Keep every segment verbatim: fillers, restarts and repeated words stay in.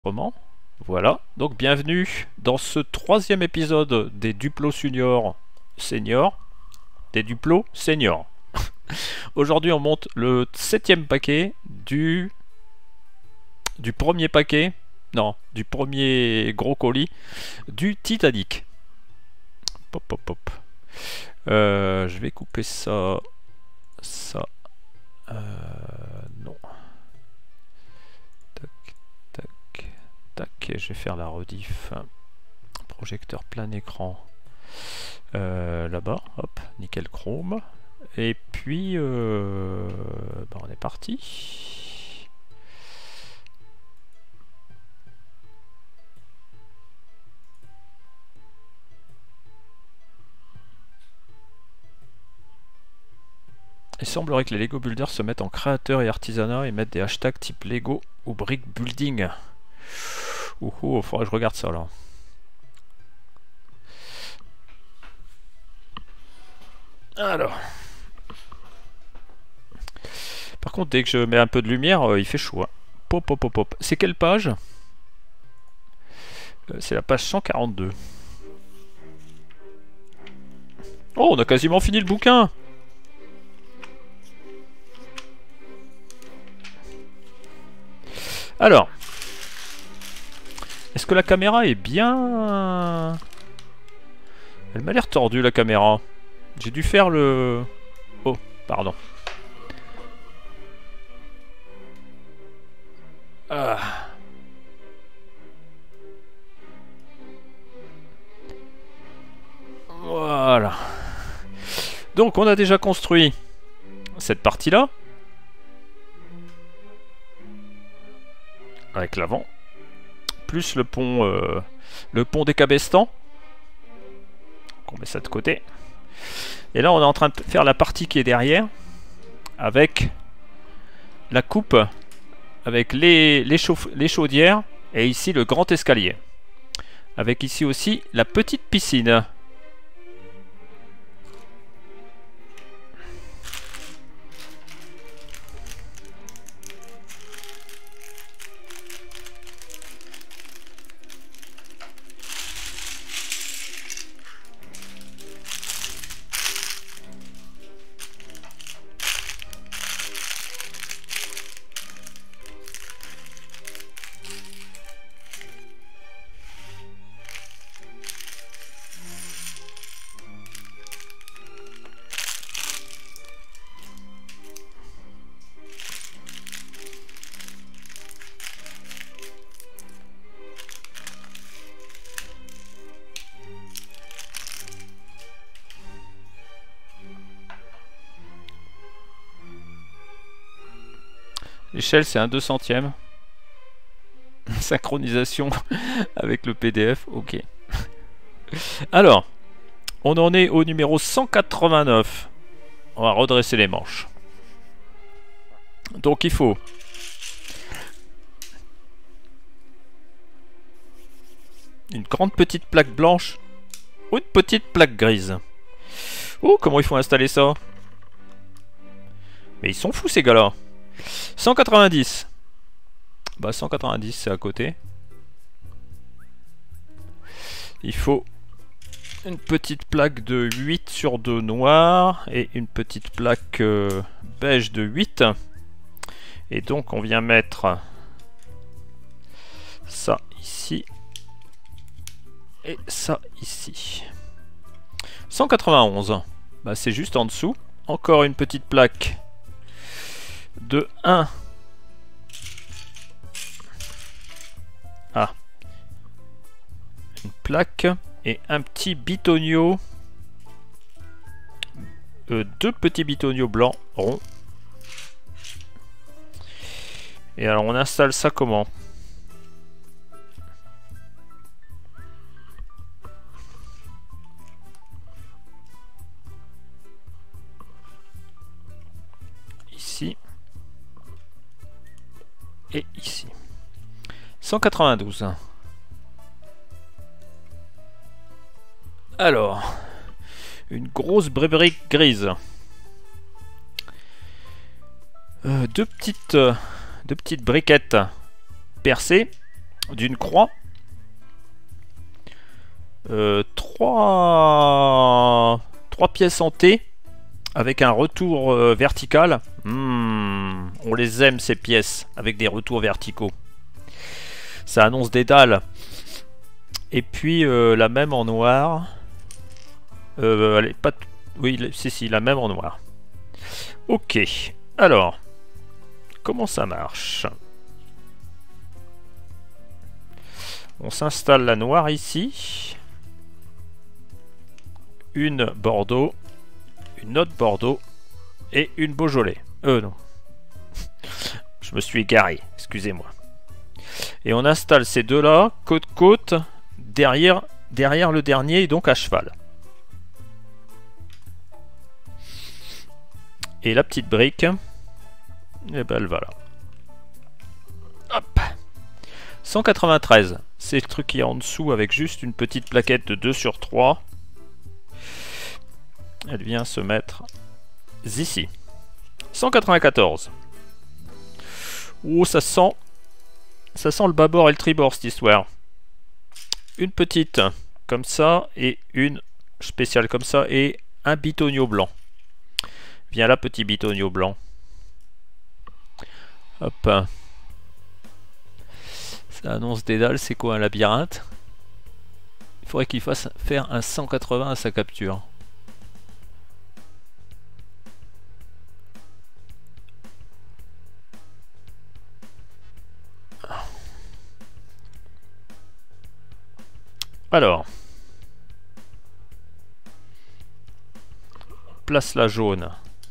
Comment? Voilà, donc bienvenue dans ce troisième épisode des Duplo Senior Senior, des Duplo Senior. Aujourd'hui on monte le septième paquet du du premier paquet, non, du premier gros colis du Titanic. Pop pop pop. Euh, je vais couper ça, ça, euh, non. Tac, je vais faire la rediff. Projecteur plein écran. Euh, Là-bas, hop, nickel chrome. Et puis, euh, bah on est parti. Il semblerait que les Lego Builders se mettent en créateur et artisanat et mettent des hashtags type Lego ou Brick Building. Ouh, oh, faudrait que je regarde ça là. Alors. Par contre, dès que je mets un peu de lumière, euh, il fait chaud. Hein. Pop, pop, pop, pop. C'est quelle page? euh, C'est la page cent quarante-deux. Oh, on a quasiment fini le bouquin. Alors. Est-ce que la caméra est bien... Elle m'a l'air tordue la caméra. J'ai dû faire le... Oh, pardon. Ah. Voilà. Donc on a déjà construit cette partie-là. Avec l'avant. Plus le pont, euh, le pont des Cabestans. On met ça de côté. Et là, on est en train de faire la partie qui est derrière, avec la coupe, avec les, les, chauffe, les chaudières, et ici le grand escalier. Avec ici aussi la petite piscine. L'échelle, c'est un deux centième. Synchronisation avec le P D F, ok. Alors, on en est au numéro cent quatre-vingt-neuf. On va redresser les manches. Donc il faut... une grande petite plaque blanche ou une petite plaque grise. Oh, comment il faut installer ça? Mais ils sont fous ces gars-là. cent quatre-vingt-dix. Bah cent quatre-vingt-dix c'est à côté. Il faut une petite plaque de huit sur deux noir et une petite plaque euh, beige de huit. Et donc on vient mettre ça ici et ça ici. cent quatre-vingt-onze. Bah c'est juste en dessous. Encore une petite plaque de un. Ah. Une plaque et un petit bitonio. Euh, deux petits bitonios blancs ronds. Et alors on installe ça comment? Ici. Et ici. cent quatre-vingt-douze. Alors, une grosse brique grise. Euh, deux petites, euh, deux petites briquettes percées d'une croix. Euh, trois... trois pièces en T avec un retour euh, vertical. Mmh, on les aime ces pièces avec des retours verticaux. Ça annonce des dalles. Et puis euh, la même en noir. Euh, elle est pas... Oui, si, si, la même en noir. Ok. Alors, comment ça marche? On s'installe la noire ici. Une Bordeaux. Une autre Bordeaux. Et une Beaujolais. Euh, non. Je me suis égaré. Excusez-moi. Et on installe ces deux-là, côte-côte, derrière, derrière le dernier, donc à cheval. Et la petite brique, et ben elle va là. Hop. cent quatre-vingt-treize, c'est le truc qui est en dessous avec juste une petite plaquette de deux sur trois. Elle vient se mettre ici. cent quatre-vingt-quatorze. Oh, ça sent... Ça sent le bâbord et le tribord cette histoire. Une petite comme ça et une spéciale comme ça et un bitonio blanc. Viens là, petit bitonio blanc. Hop. Ça annonce des dalles, c'est quoi un labyrinthe? Il faudrait qu'il fasse faire un cent quatre-vingts à sa capture. Alors, on place la jaune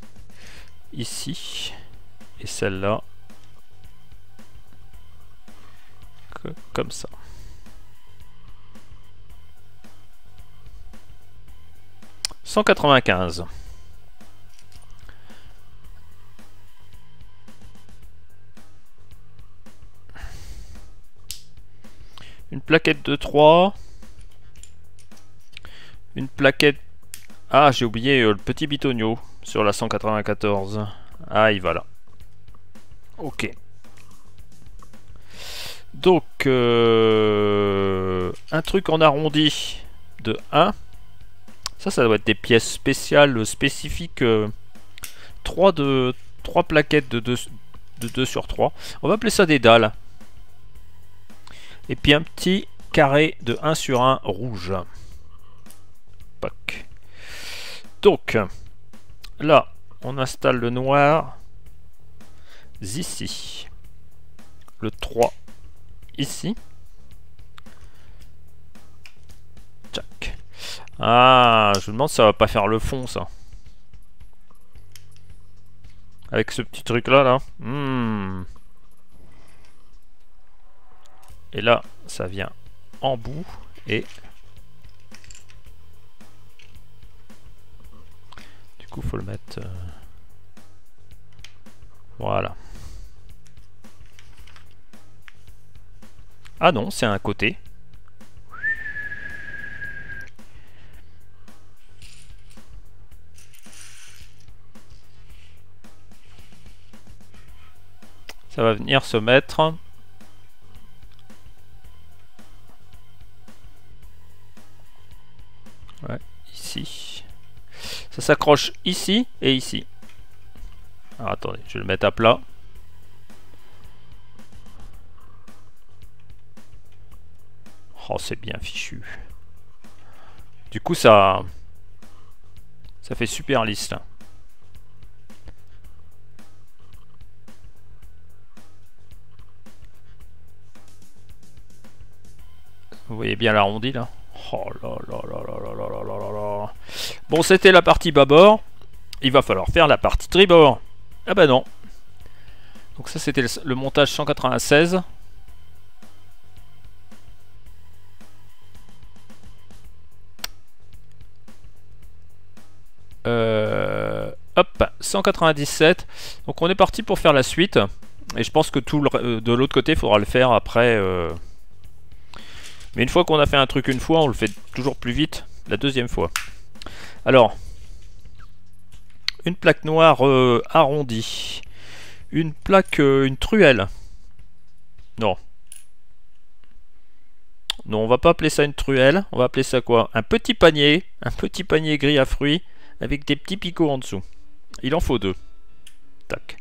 ici et celle-là comme ça. cent quatre-vingt-quinze. Une plaquette de trois. Une plaquette... Ah, j'ai oublié euh, le petit bitonio sur la cent quatre-vingt-quatorze. Ah, il va là. Ok. Donc, euh, un truc en arrondi de un. Ça, ça doit être des pièces spéciales, spécifiques. Euh, trois, de, trois plaquettes de deux, de deux sur trois. On va appeler ça des dalles. Et puis un petit carré de un sur un rouge. Poc. Donc, là, on installe le noir ici. Le trois ici. Tchac. Ah, je me demande si ça va pas faire le fond, ça. Avec ce petit truc là, là. Hmm. Et là, ça vient en bout et... Du coup, faut le mettre... Euh... Voilà. Ah non, c'est un côté. Ça va venir se mettre... Ouais, ici. Ça s'accroche ici et ici. Alors attendez, je vais le mettre à plat. Oh, c'est bien fichu. Du coup, ça... Ça fait super lisse, là. Vous voyez bien l'arrondi, là? Oh là là là là là là là là là. Bon, c'était la partie bâbord. Il va falloir faire la partie tribord. Ah bah non. Donc ça, c'était le, le montage cent quatre-vingt-seize. Euh, hop, cent quatre-vingt-dix-sept. Donc on est parti pour faire la suite. Et je pense que tout le, de l'autre côté, il faudra le faire après... Euh... Mais une fois qu'on a fait un truc une fois, on le fait toujours plus vite la deuxième fois. Alors, une plaque noire euh, arrondie. Une plaque, euh, une truelle. Non. Non, on va pas appeler ça une truelle. On va appeler ça quoi? Un petit panier. Un petit panier gris à fruits avec des petits picots en dessous. Il en faut deux. Tac.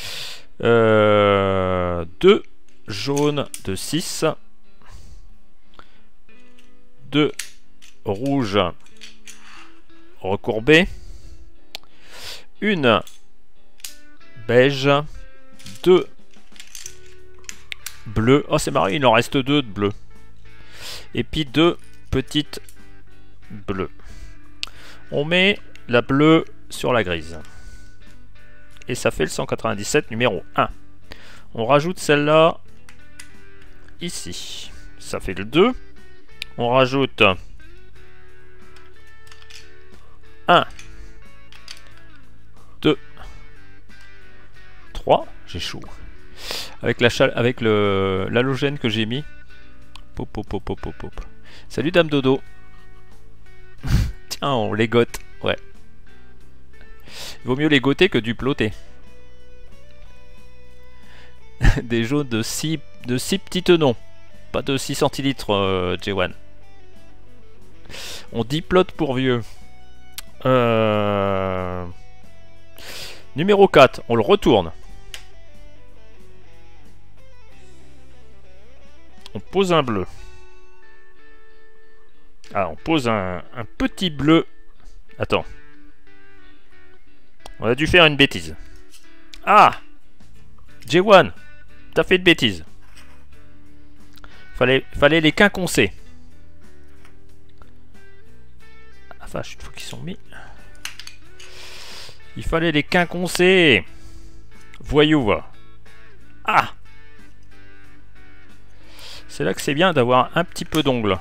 Euh, deux jaunes de six. Deux rouges recourbés. Une beige. Deux bleus. Oh, c'est marrant, il en reste deux de bleus. Et puis deux petites bleues. On met la bleue sur la grise. Et ça fait le cent quatre-vingt-dix-sept numéro un. On rajoute celle-là ici. Ça fait le deux. On rajoute un, deux, trois. J'ai chaud. Avec la chale, avec le l'halogène que j'ai mis. Pop, pop, pop, pop, pop, pop. Salut Dame Dodo. Tiens, on légote. Ouais. Il vaut mieux légoter que duploter. Des jaunes de six, de six petits tenons. Pas de six centilitres, euh, J un. On diplote pour vieux. Euh... Numéro quatre, on le retourne. On pose un bleu. Ah, on pose un, un petit bleu. Attends. On a dû faire une bêtise. Ah, J un, t'as fait une bêtise. Fallait, fallait les quinconcer. Ah, vache, une fois qu'ils sont mis. Il fallait les quinconcer. Voyou, va. Ah, c'est là que c'est bien d'avoir un petit peu d'ongles.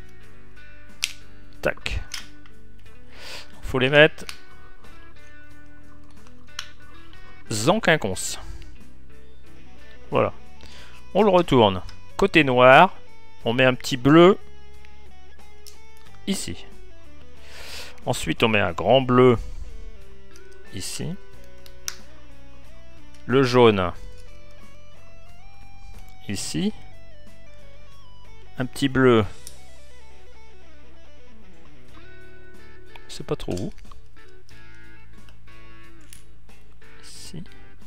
Tac. Faut les mettre en quinconce. Voilà. On le retourne. Côté noir, on met un petit bleu ici. Ensuite, on met un grand bleu ici. Le jaune ici. Un petit bleu. C'est pas trop où. Ici.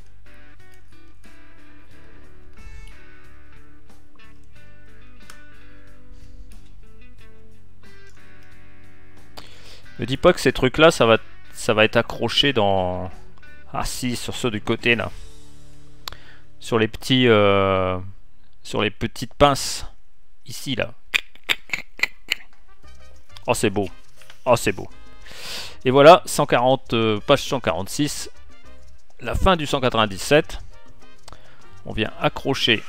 Me dis pas que ces trucs là ça va ça va être accroché dans... Ah si, sur ceux du côté là. Sur les petits euh... sur les petites pinces. Ici là. Oh c'est beau. Oh c'est beau. Et voilà, cent quarante, euh, page cent quarante-six. La fin du cent quatre-vingt-dix-sept. On vient accrocher.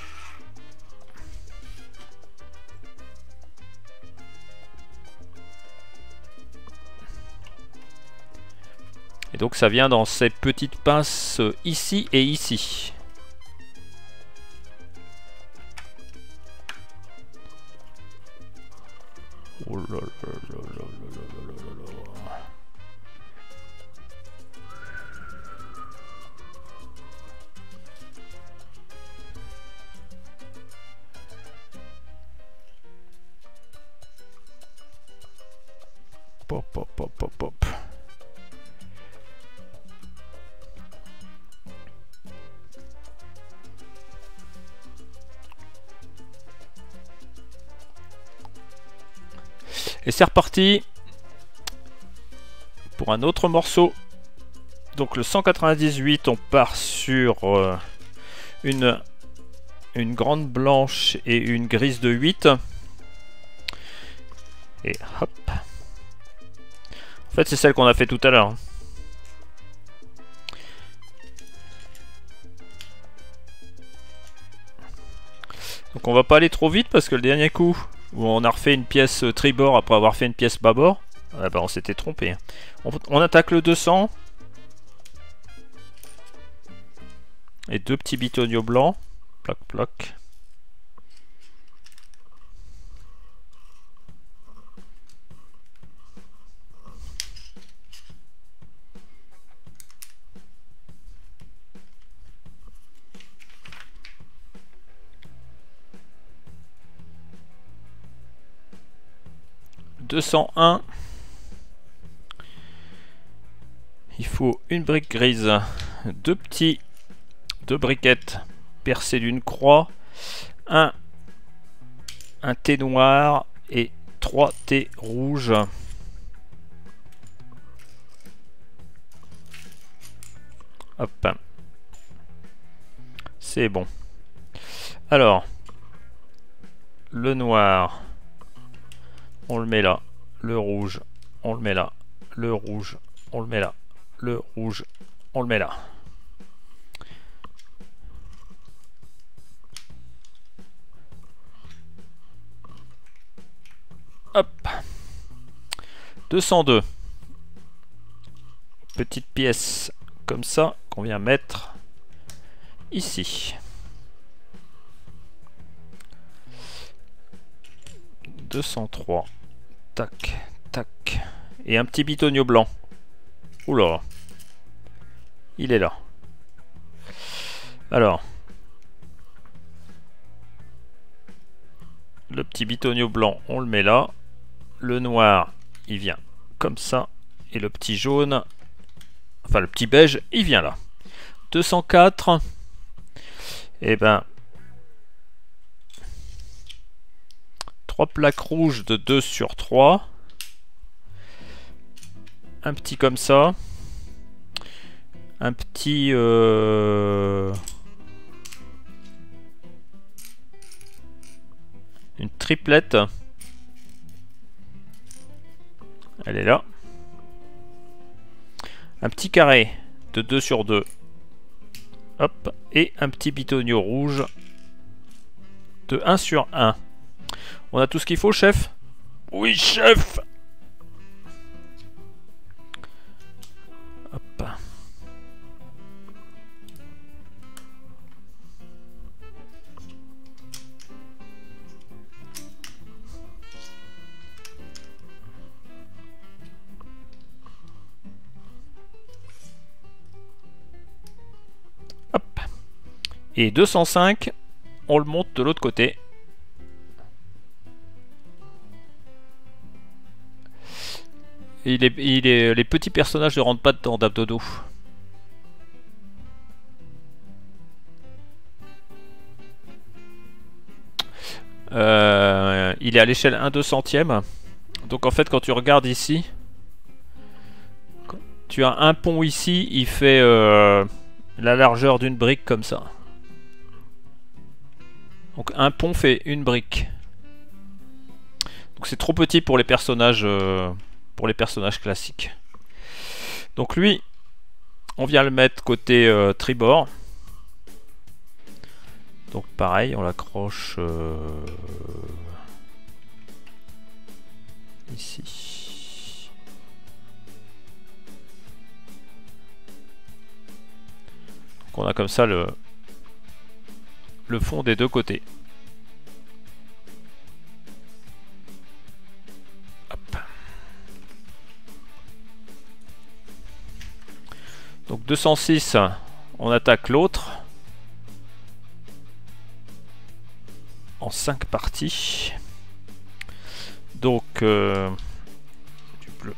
Et donc ça vient dans ces petites pinces ici et ici. Oh là là là là là là là là là. Pop pop pop pop pop. Et c'est reparti pour un autre morceau. Donc le cent quatre-vingt-dix-huit, on part sur euh, une, une grande blanche et une grise de huit. Et hop. En fait c'est celle qu'on a fait tout à l'heure. Donc on va pas aller trop vite parce que le dernier coup où on a refait une pièce tribord après avoir fait une pièce bâbord, ah bah on s'était trompé. On, on attaque le deux cents. Et deux petits bitoniaux blancs. Ploc ploc. deux cent un. Il faut une brique grise, deux petits, deux briquettes percées d'une croix, un, un thé noir et trois thés rouges. Hop. C'est bon. Alors, le noir, on le met là. Le rouge, on le met là. Le rouge, on le met là. Le rouge, on le met là. Hop. deux cent deux. Petite pièce comme ça qu'on vient mettre ici. deux cent trois. Tac, tac. Et un petit bitonio blanc. Oula. Il est là. Alors. Le petit bitonio blanc, on le met là. Le noir, il vient comme ça. Et le petit jaune, enfin le petit beige, il vient là. deux cent quatre. Et ben... trois plaques rouges de deux sur trois. Un petit comme ça. Un petit... Euh... Une triplette. Elle est là. Un petit carré de deux sur deux. Hop. Et un petit bitonio rouge de un sur un. On a tout ce qu'il faut, chef? Oui, chef! Hop. Hop. Et deux cent cinq, on le monte de l'autre côté. Il est, il est, les petits personnages ne rentrent pas dedans d'Abdodo. Euh, il est à l'échelle un deux centième. Donc en fait quand tu regardes ici, tu as un pont ici, il fait euh, la largeur d'une brique comme ça. Donc un pont fait une brique. Donc c'est trop petit pour les personnages... Euh, pour les personnages classiques. Donc lui, on vient le mettre côté euh, tribord. Donc pareil, on l'accroche euh, ici. Donc on a comme ça le, le fond des deux côtés. Donc deux cent six, on attaque l'autre en cinq parties. Donc euh, du bleu.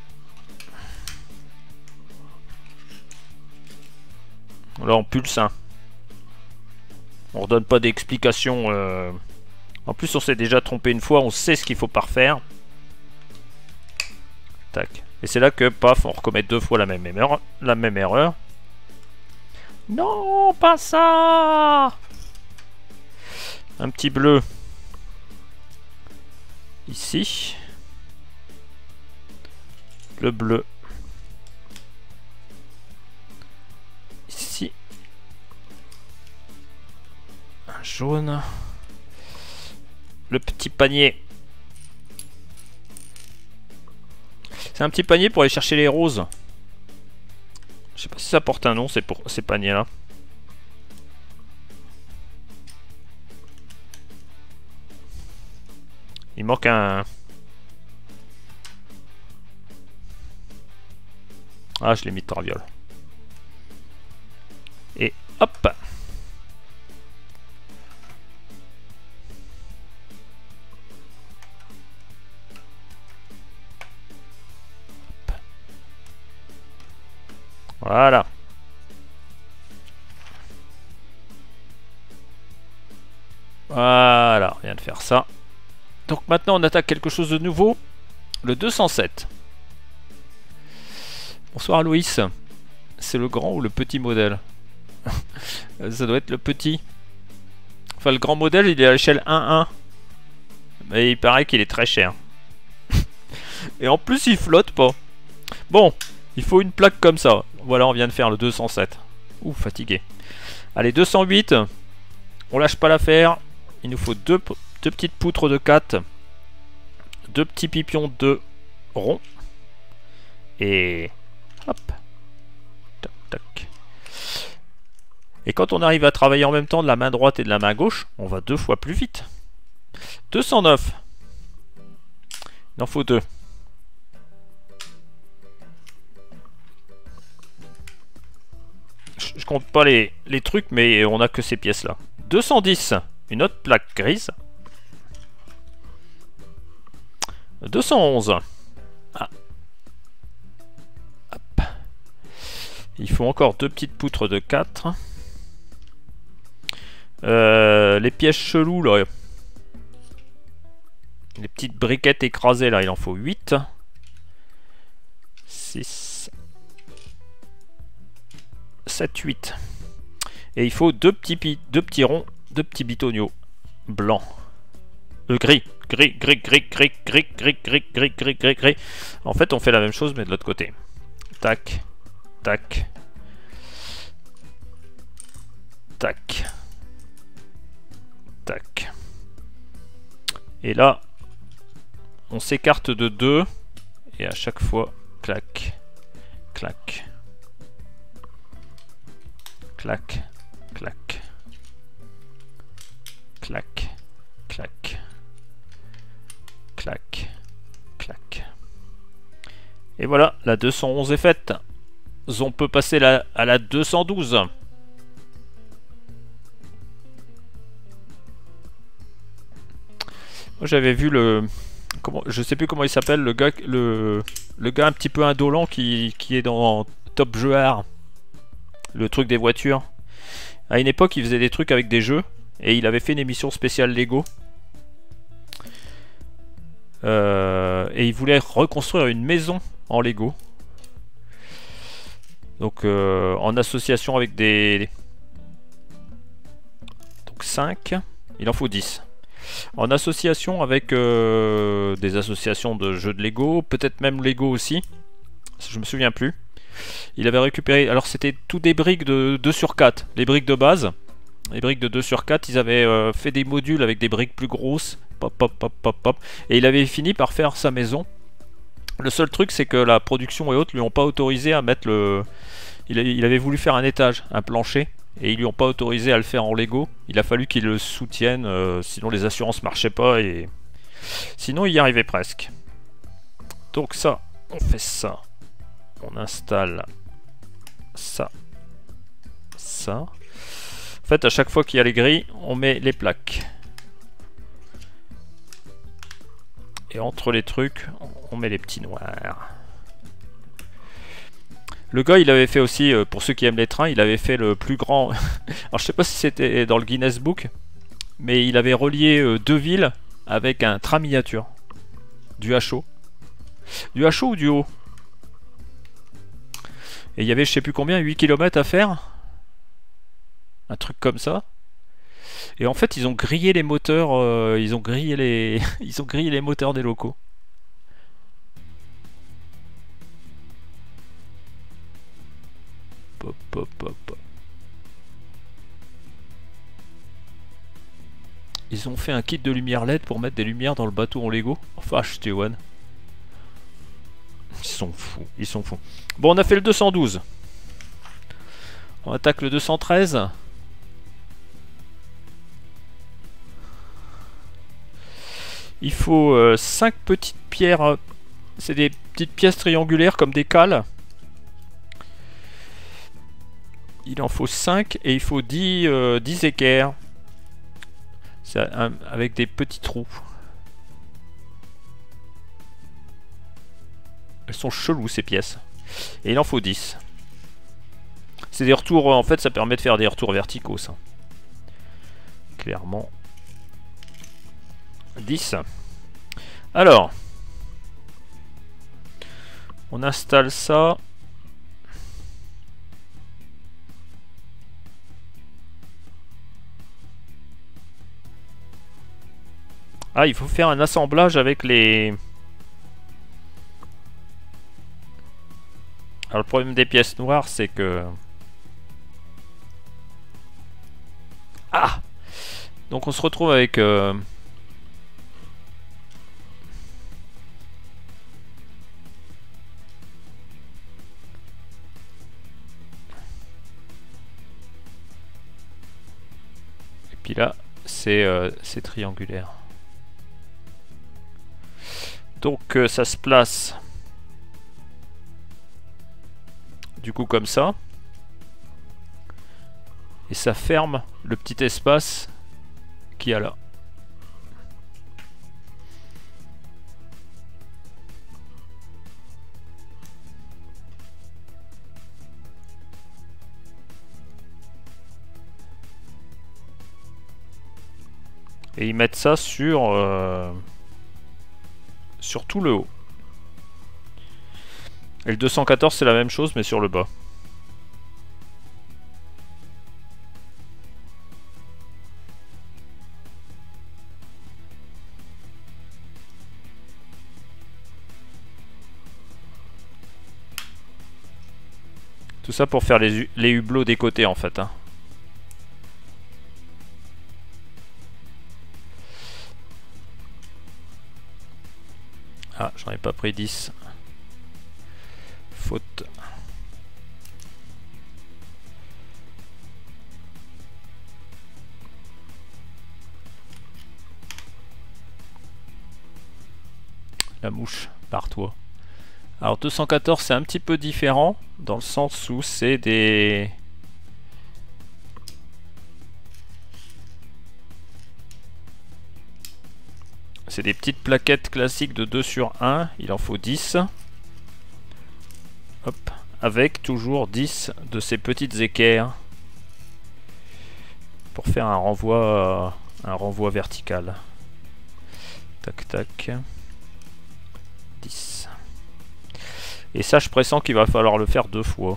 Là on pulse. Hein. On redonne pas d'explication. Euh... En plus on s'est déjà trompé une fois, on sait ce qu'il faut pas refaire. Tac. Et c'est là que, paf, on recommet deux fois la même erreur. La même erreur. Non, pas ça! Un petit bleu. Ici. Le bleu. Ici. Un jaune. Le petit panier. C'est un petit panier pour aller chercher les roses. Je sais pas si ça porte un nom, c'est pour ces paniers là. Il manque un... Ah, je l'ai mis de traviole. Et hop. Voilà. Voilà, on vient de faire ça. Donc maintenant on attaque quelque chose de nouveau. Le deux cent sept. Bonsoir Louis. C'est le grand ou le petit modèle? Ça doit être le petit. Enfin le grand modèle il est à l'échelle un un. Mais il paraît qu'il est très cher. Et en plus il flotte pas. Bon, il faut une plaque comme ça. Voilà, on vient de faire le deux cent sept. Ouh, fatigué. Allez, deux cent huit. On lâche pas l'affaire. Il nous faut deux, deux petites poutres de quatre. Deux petits pipions de rond. Et hop. Tac, tac. Et quand on arrive à travailler en même temps de la main droite et de la main gauche, on va deux fois plus vite. deux cent neuf. Il en faut deux. Je, je compte pas les, les trucs, mais on a que ces pièces-là. deux cent dix. Une autre plaque grise. deux cent onze. Ah. Hop. Il faut encore deux petites poutres de quatre. Euh, les pièces cheloues, là. Les petites briquettes écrasées, là, il en faut huit. six. sept, huit. Et il faut deux petits, deux petits ronds, deux petits bitoniaux blancs. Euh, gris. Gris, gris, gris, gris, gris, gris, gris, gris, gris, gris, gris. En fait, on fait la même chose, mais de l'autre côté. Tac. Tac. Tac. Tac. Et là, on s'écarte de deux. Et à chaque fois, clac. Clac. Clac. Clac. Clac. Clac. Clac. Clac. Et voilà, la deux cent onze est faite. On peut passer la, à la deux cent douze. Moi j'avais vu le... Comment, je sais plus comment il s'appelle, le gars, le, le gars un petit peu indolent qui, qui est dans Top Jeu Art. Le truc des voitures. À une époque, il faisait des trucs avec des jeux. Et il avait fait une émission spéciale Lego. Euh, et il voulait reconstruire une maison en Lego. Donc euh, en association avec des... Donc cinq. Il en faut dix. En association avec euh, des associations de jeux de Lego. Peut-être même Lego aussi. Je me souviens plus. Il avait récupéré... Alors c'était tout des briques de deux sur quatre. Les briques de base. Les briques de deux sur quatre. Ils avaient euh, fait des modules avec des briques plus grosses. Pop, pop, pop, pop, pop. Et il avait fini par faire sa maison. Le seul truc, c'est que la production et autres lui ont pas autorisé à mettre le... Il, a, il avait voulu faire un étage, un plancher. Et ils lui ont pas autorisé à le faire en Lego. Il a fallu qu'il le soutienne. Euh, sinon les assurances marchaient pas. Et sinon il y arrivait presque. Donc ça, on fait ça. On installe ça. Ça. En fait, à chaque fois qu'il y a les grilles, on met les plaques. Et entre les trucs, on met les petits noirs. Le gars, il avait fait aussi, pour ceux qui aiment les trains, il avait fait le plus grand... Alors, je sais pas si c'était dans le Guinness Book, mais il avait relié deux villes avec un train miniature. Du H O. Du H O ou du haut? Et il y avait, je sais plus combien, huit kilomètres à faire. Un truc comme ça. Et en fait, ils ont grillé les moteurs, euh, ils ont grillé les, ils ont grillé les moteurs des locaux. Pop, pop, pop, pop. Ils ont fait un kit de lumière L E D pour mettre des lumières dans le bateau en Lego. Enfin, acheter one. Ils sont fous, ils sont fous. Bon, on a fait le deux cent douze. On attaque le deux cent treize. Il faut euh, cinq petites pierres. Euh, c'est des petites pièces triangulaires comme des cales. Il en faut cinq et il faut dix, euh, dix équerres. Un, avec des petits trous. Elles sont cheloues ces pièces. Et il en faut dix. C'est des retours, en fait, ça permet de faire des retours verticaux, ça. Clairement. dix. Alors. On installe ça. Ah, il faut faire un assemblage avec les... Alors le problème des pièces noires, c'est que... Ah! Donc on se retrouve avec... Euh... Et puis là, c'est euh, triangulaire. Donc euh, ça se place... Du coup comme ça. Et ça ferme le petit espace qu'il y a là. Et ils mettent ça sur, euh, sur tout le haut. Et le deux cent quatorze c'est la même chose mais sur le bas. Tout ça pour faire les, les hublots des côtés en fait. Hein. Ah, j'en ai pas pris dix. Faute. La mouche, par toi. Alors deux cent quatorze c'est un petit peu différent dans le sens où c'est des... C'est des petites plaquettes classiques de deux sur un, il en faut dix. Hop, avec toujours dix de ces petites équerres pour faire un renvoi, un renvoi vertical. Tac tac. dix. Et ça, je pressens qu'il va falloir le faire deux fois.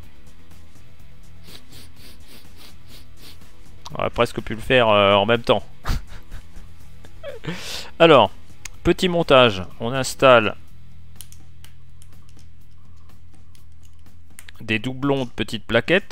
On aurait presque pu le faire euh, en même temps. Alors, petit montage. On installe des doublons de petites plaquettes.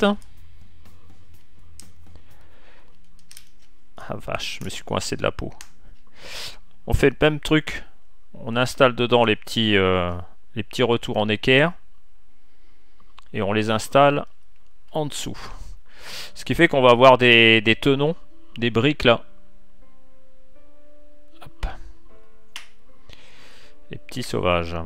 Ah vache, je me suis coincé de la peau. On fait le même truc. On installe dedans les petits... Euh, les petits retours en équerre et on les installe en dessous. Ce qui fait qu'on va avoir des, des tenons, des briques là. Hop. Les petits sauvages.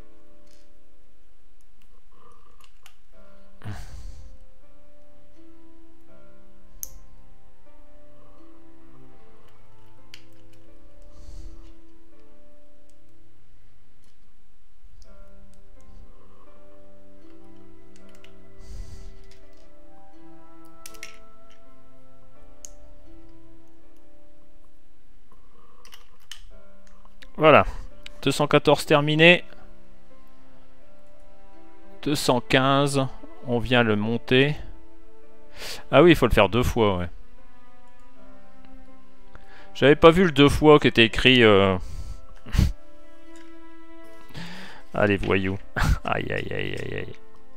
Voilà, deux cent quatorze terminé. deux cent quinze, on vient le monter. Ah oui, il faut le faire deux fois, ouais. J'avais pas vu le deux fois qui était écrit... Euh... Allez, voyou. Aïe, aïe, aïe, aïe, aïe.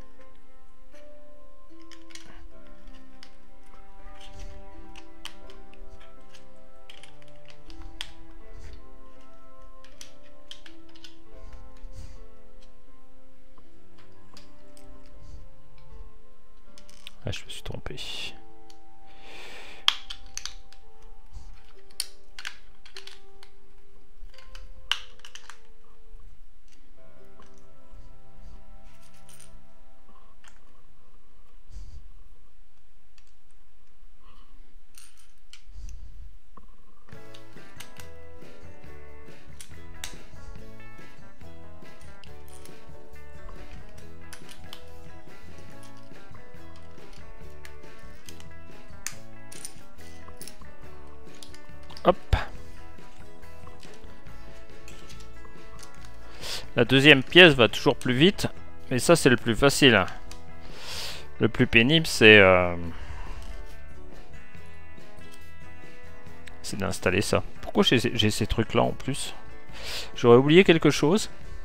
Ah, je me suis trompé. La deuxième pièce va toujours plus vite, mais ça c'est le plus facile. Le plus pénible c'est euh, c'est d'installer ça. Pourquoi j'ai ces trucs là en plus? J'aurais oublié quelque chose.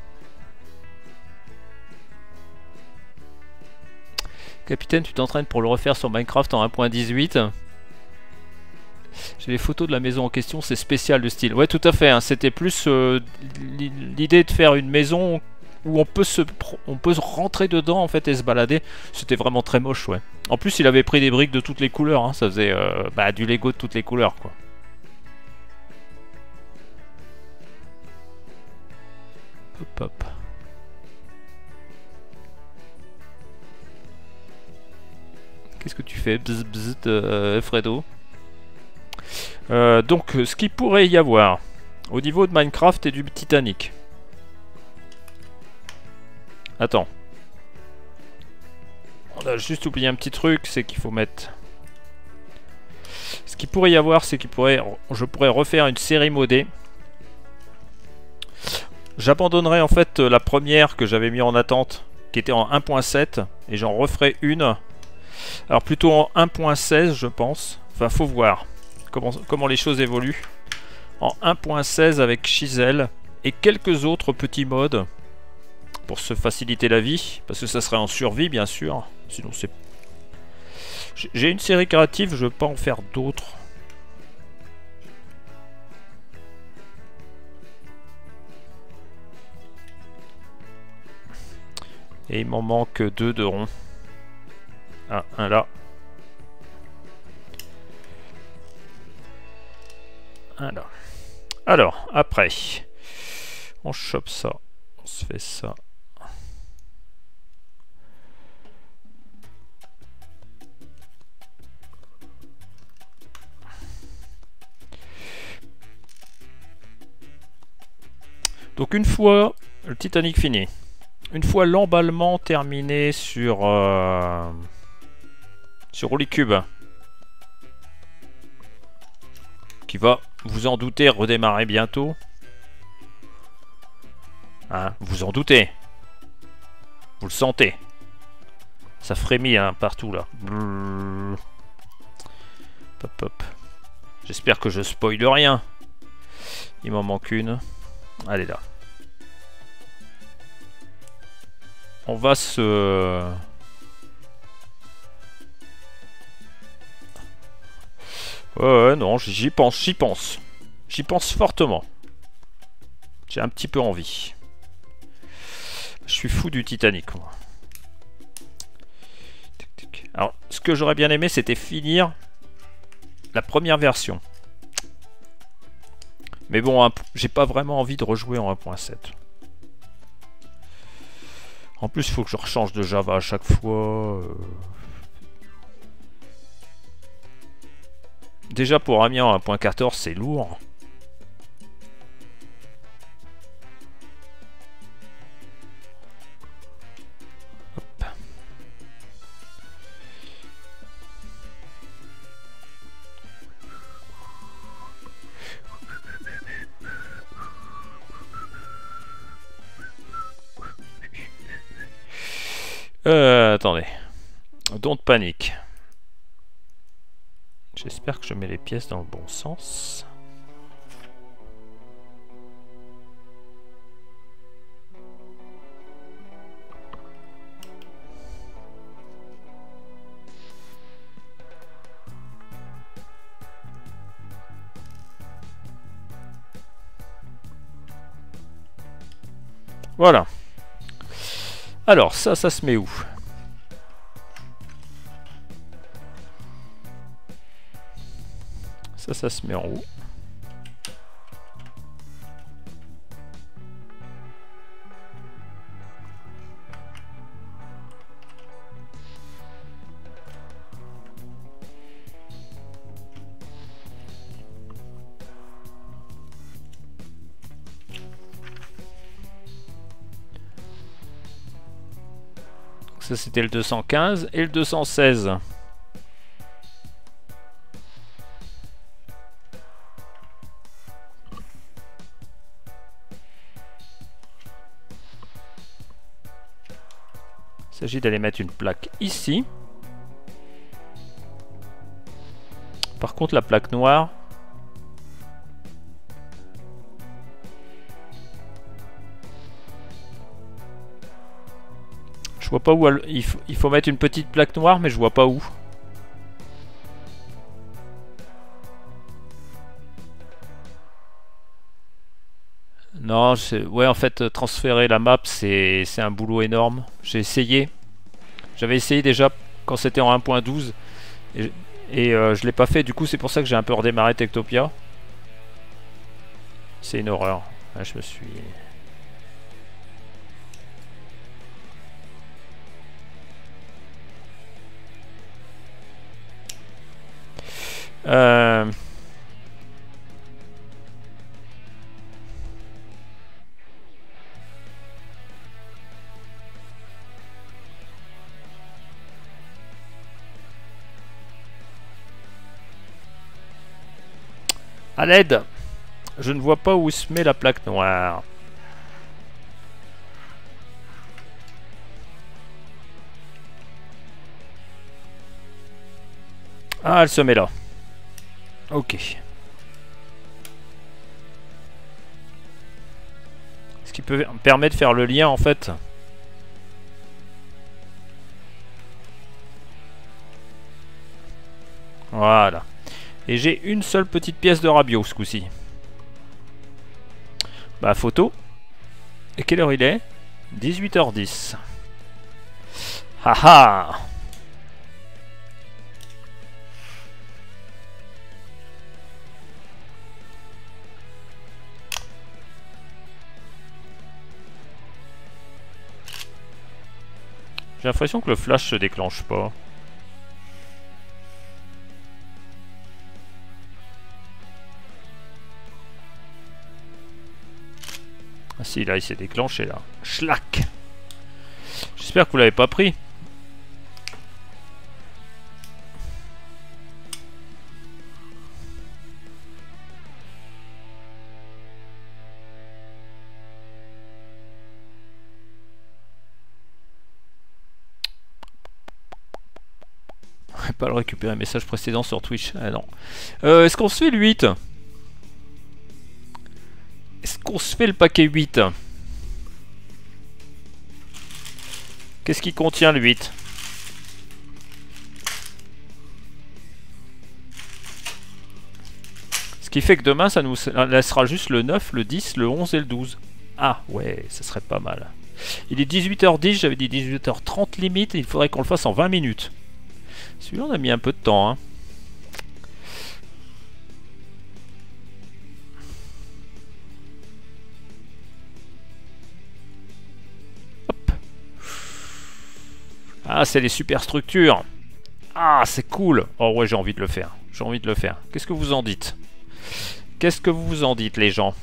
Capitaine, tu t'entraînes pour le refaire sur Minecraft en un point dix-huit. J'ai les photos de la maison en question, c'est spécial le style. Ouais, tout à fait, hein, c'était plus euh, l'idée de faire une maison où on peut, se, on peut se rentrer dedans en fait et se balader. C'était vraiment très moche, ouais. En plus, il avait pris des briques de toutes les couleurs, hein, ça faisait euh, bah, du Lego de toutes les couleurs, quoi. Hop, hop. Qu'est-ce que tu fais, bzz, bzz, euh, Fredo? euh, Donc, ce qu'il pourrait y avoir au niveau de Minecraft et du Titanic. Attends. On a juste oublié un petit truc, c'est qu'il faut mettre... Ce qu'il pourrait y avoir, c'est qu'il pourrait... Je pourrais refaire une série modée. J'abandonnerai en fait la première que j'avais mis en attente, qui était en un point sept, et j'en referai une... Alors plutôt en un point seize je pense. Enfin faut voir comment, comment les choses évoluent. En un point seize avec Chisel et quelques autres petits mods pour se faciliter la vie. Parce que ça serait en survie bien sûr. Sinon c'est... J'ai une série créative, je veux pas en faire d'autres. Et il m'en manque deux de ronds. Ah, un là. Un là. Alors, après, on chope ça. On se fait ça. Donc une fois le Titanic fini, une fois l'emballement terminé sur... Euh sur Holycube, qui va, vous en doutez, redémarrer bientôt. Hein, vous en doutez. Vous le sentez. Ça frémit hein, partout là. Brrr. Hop, hop. J'espère que je spoil rien. Il m'en manque une. Elle est là. On va se... Ouais, ouais, non, j'y pense, j'y pense. J'y pense fortement. J'ai un petit peu envie. Je suis fou du Titanic, moi. Alors, ce que j'aurais bien aimé, c'était finir la première version. Mais bon, j'ai pas vraiment envie de rejouer en un point sept. En plus, il faut que je rechange de Java à chaque fois. Euh... Déjà pour Amiens en un point quatorze, c'est lourd. Hop. Euh, attendez. Don't panique. J'espère que je mets les pièces dans le bon sens. Voilà. Alors, ça, ça se met où ? Ça, ça se met en haut. Ça, c'était le deux cent quinze et le deux cent seize. Il s'agit d'aller mettre une plaque ici. Par contre, la plaque noire... Je vois pas où elle... il, faut... il faut mettre une petite plaque noire, mais je vois pas où. Non, ouais, en fait, transférer la map, c'est un boulot énorme. J'ai essayé. J'avais essayé déjà quand c'était en un point douze. Et, et euh, je l'ai pas fait. Du coup, c'est pour ça que j'ai un peu redémarré Techtopia. C'est une horreur. Là, je me suis... Euh... À l'aide! Je ne vois pas où se met la plaque noire. Ah, elle se met là. Ok. Ce qui peut me permettre de faire le lien en fait. Voilà. Et j'ai une seule petite pièce de Rabio ce coup-ci. Bah photo. Et quelle heure il est? dix-huit heures dix. Haha. J'ai l'impression que le flash se déclenche pas. Ah si, là il s'est déclenché là. Schlack. J'espère que vous l'avez pas pris. On va pas le récupérer un message précédent sur Twitch. Ah non. Euh, Est-ce qu'on se fait le huit? Est-ce qu'on se fait le paquet huit? Qu'est-ce qui contient le huit? Ce qui fait que demain, ça nous laissera juste le neuf, le dix, le onze et le douze. Ah ouais, ça serait pas mal. Il est dix-huit heures dix, j'avais dit dix-huit heures trente limite, et il faudrait qu'on le fasse en vingt minutes. Celui-là, on a mis un peu de temps, hein. Hop. Ah, c'est les superstructures. Ah, c'est cool. Oh ouais, j'ai envie de le faire. J'ai envie de le faire. Qu'est-ce que vous en dites? Qu'est-ce que vous en dites, les gens?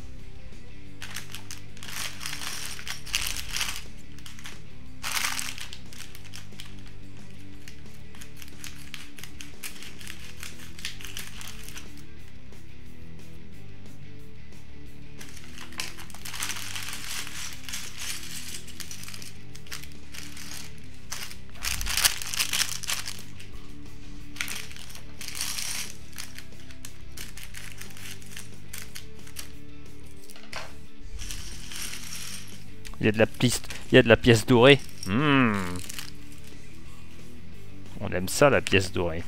Il y a de la piste, il y a de la pièce dorée. Mmh. On aime ça, la pièce dorée.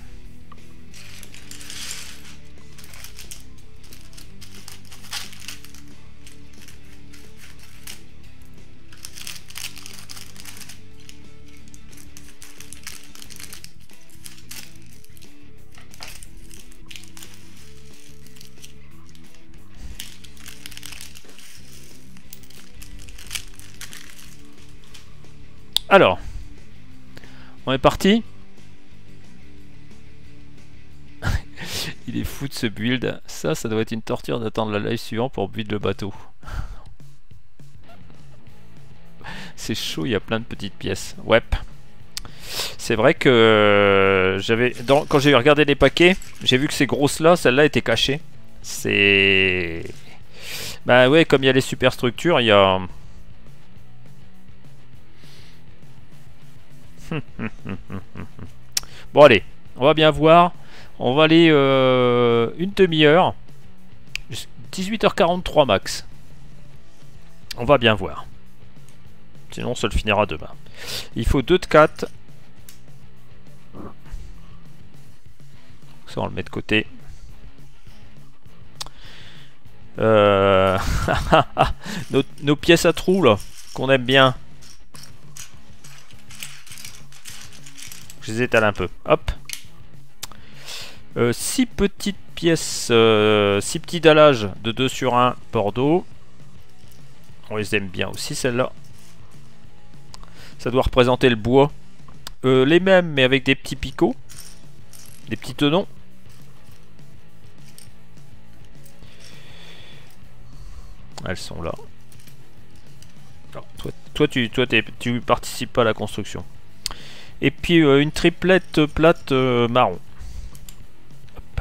Alors, on est parti. Il est fou de ce build. Ça, ça doit être une torture d'attendre la live suivant pour build le bateau. C'est chaud, il y a plein de petites pièces. Ouais. C'est vrai que euh, j'avais, quand j'ai regardé les paquets, j'ai vu que ces grosses-là, celle-là était cachée. C'est... Bah ouais, comme il y a les superstructures, il y a... Bon allez, on va bien voir. On va aller euh, une demi-heure. dix-huit heures quarante-trois max. On va bien voir. Sinon, ça le finira demain. Il faut deux de quatre. Ça, on le met de côté. Euh... nos, nos pièces à trous, là, qu'on aime bien. Je les étale un peu. Hop. Euh, six petites pièces, euh, six petits dallages de deux sur un Bordeaux. On les aime bien aussi, celles-là. Ça doit représenter le bois. Euh, les mêmes, mais avec des petits picots. Des petits tenons. Elles sont là. Alors, toi, toi, tu, toi tu participes pas à la construction. Et puis euh, une triplette plate euh, marron. Hop.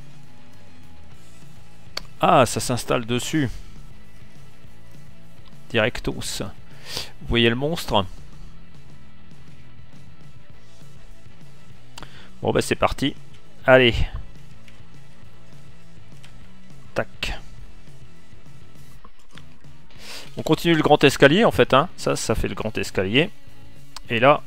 Ah, ça s'installe dessus. Directos. Vous voyez le monstre? Bon bah c'est parti. Allez. Tac. On continue le grand escalier en fait, hein. Ça, ça fait le grand escalier. Et là...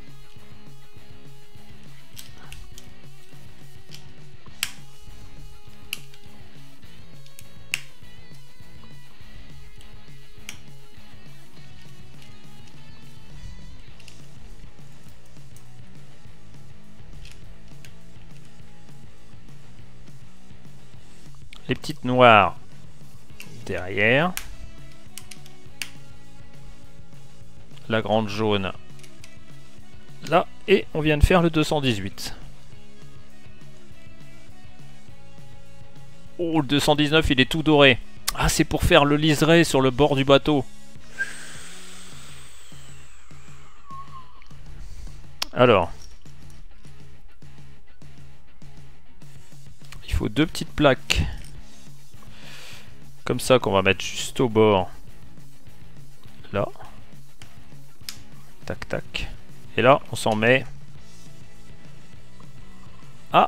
les petites noires derrière. La grande jaune là, et on vient de faire le deux cent dix-huit. Oh, le deux cent dix-neuf, il est tout doré. Ah, c'est pour faire le liseré sur le bord du bateau. Alors, il faut deux petites plaques comme ça qu'on va mettre juste au bord. Là. Tac, tac. Et là, on s'en met... Ah!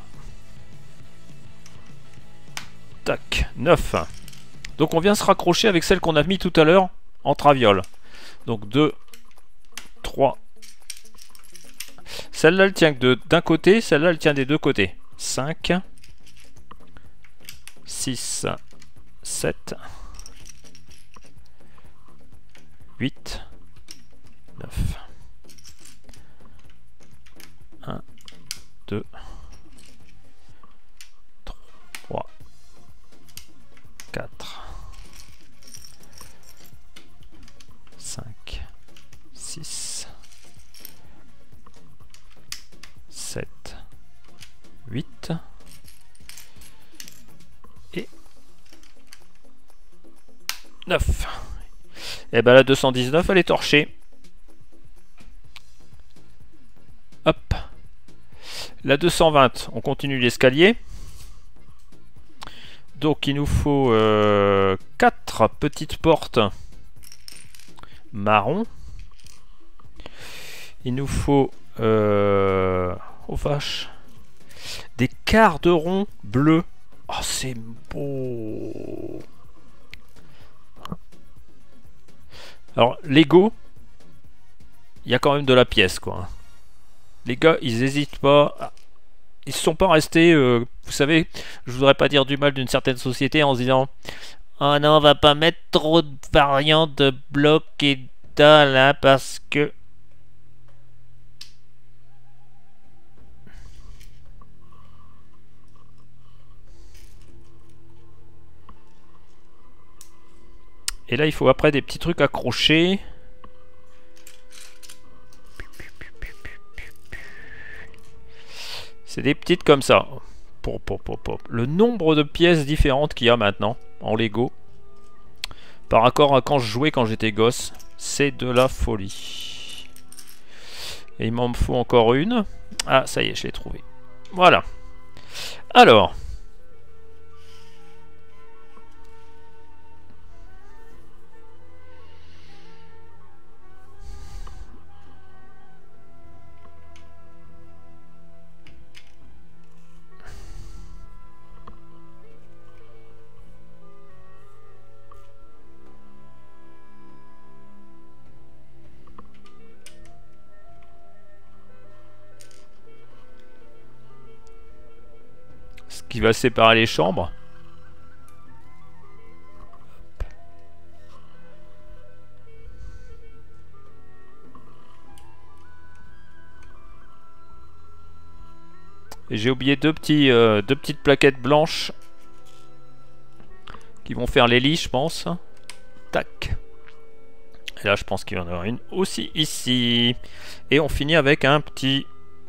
Tac, neuf. Donc on vient se raccrocher avec celle qu'on a mis tout à l'heure en traviole. Donc deux, trois. Celle-là, elle tient que d'un côté, celle-là, elle tient des deux côtés. cinq, six, sept, huit, neuf. un, deux, trois, quatre, cinq, six, sept, huit et neuf. Et ben la deux cent dix-neuf, elle est torchée. Hop. La deux cent vingt, on continue l'escalier. Donc il nous faut euh, quatre petites portes marron. Il nous faut euh, oh vache, des quarts de rond bleus. Oh, c'est beau. Alors Lego, il y a quand même de la pièce quoi. Les gars, ils hésitent pas. Ils se sont pas restés, euh, vous savez, je voudrais pas dire du mal d'une certaine société en se disant oh non, on va pas mettre trop de variantes de blocs et dalles là parce que... Et là, il faut après des petits trucs accrochés. C'est des petites comme ça. Pop, pop, pop, pop. Le nombre de pièces différentes qu'il y a maintenant en Lego par rapport à quand je jouais quand j'étais gosse, c'est de la folie. Et il m'en faut encore une. Ah, ça y est, je l'ai trouvé. Voilà. Alors. qui va séparer les chambres. Et j'ai oublié deux, petits, euh, deux petites plaquettes blanches qui vont faire les lits, je pense. Tac. Et là, je pense qu'il y en aura une aussi ici. Et on finit avec un petit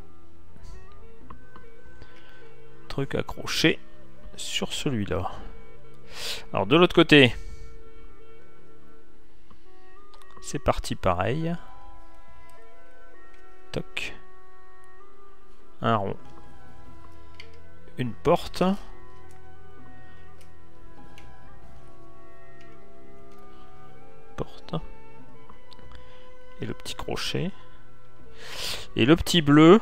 truc accroché sur celui-là. Alors, de l'autre côté, c'est parti pareil. Toc. Un rond. Une porte. Porte. Et le petit crochet. Et le petit bleu,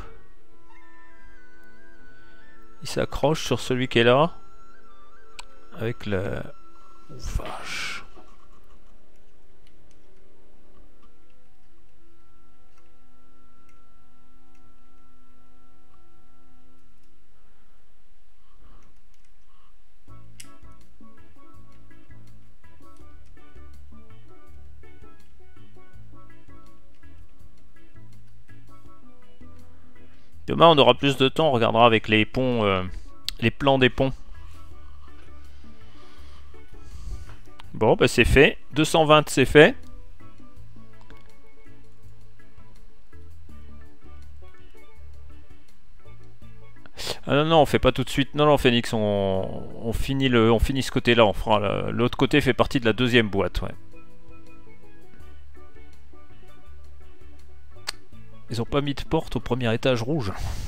il s'accroche sur celui qui est là. Avec le... Oh, vache. Demain on aura plus de temps, on regardera avec les ponts, euh, les plans des ponts. Bon bah c'est fait, deux cent vingt c'est fait. Ah non non on fait pas tout de suite, non non Phoenix on, on finit le, on finit ce côté là, on fera l'autre côté fait partie de la deuxième boîte ouais. Ils ont pas mis de porte au premier étage rouge.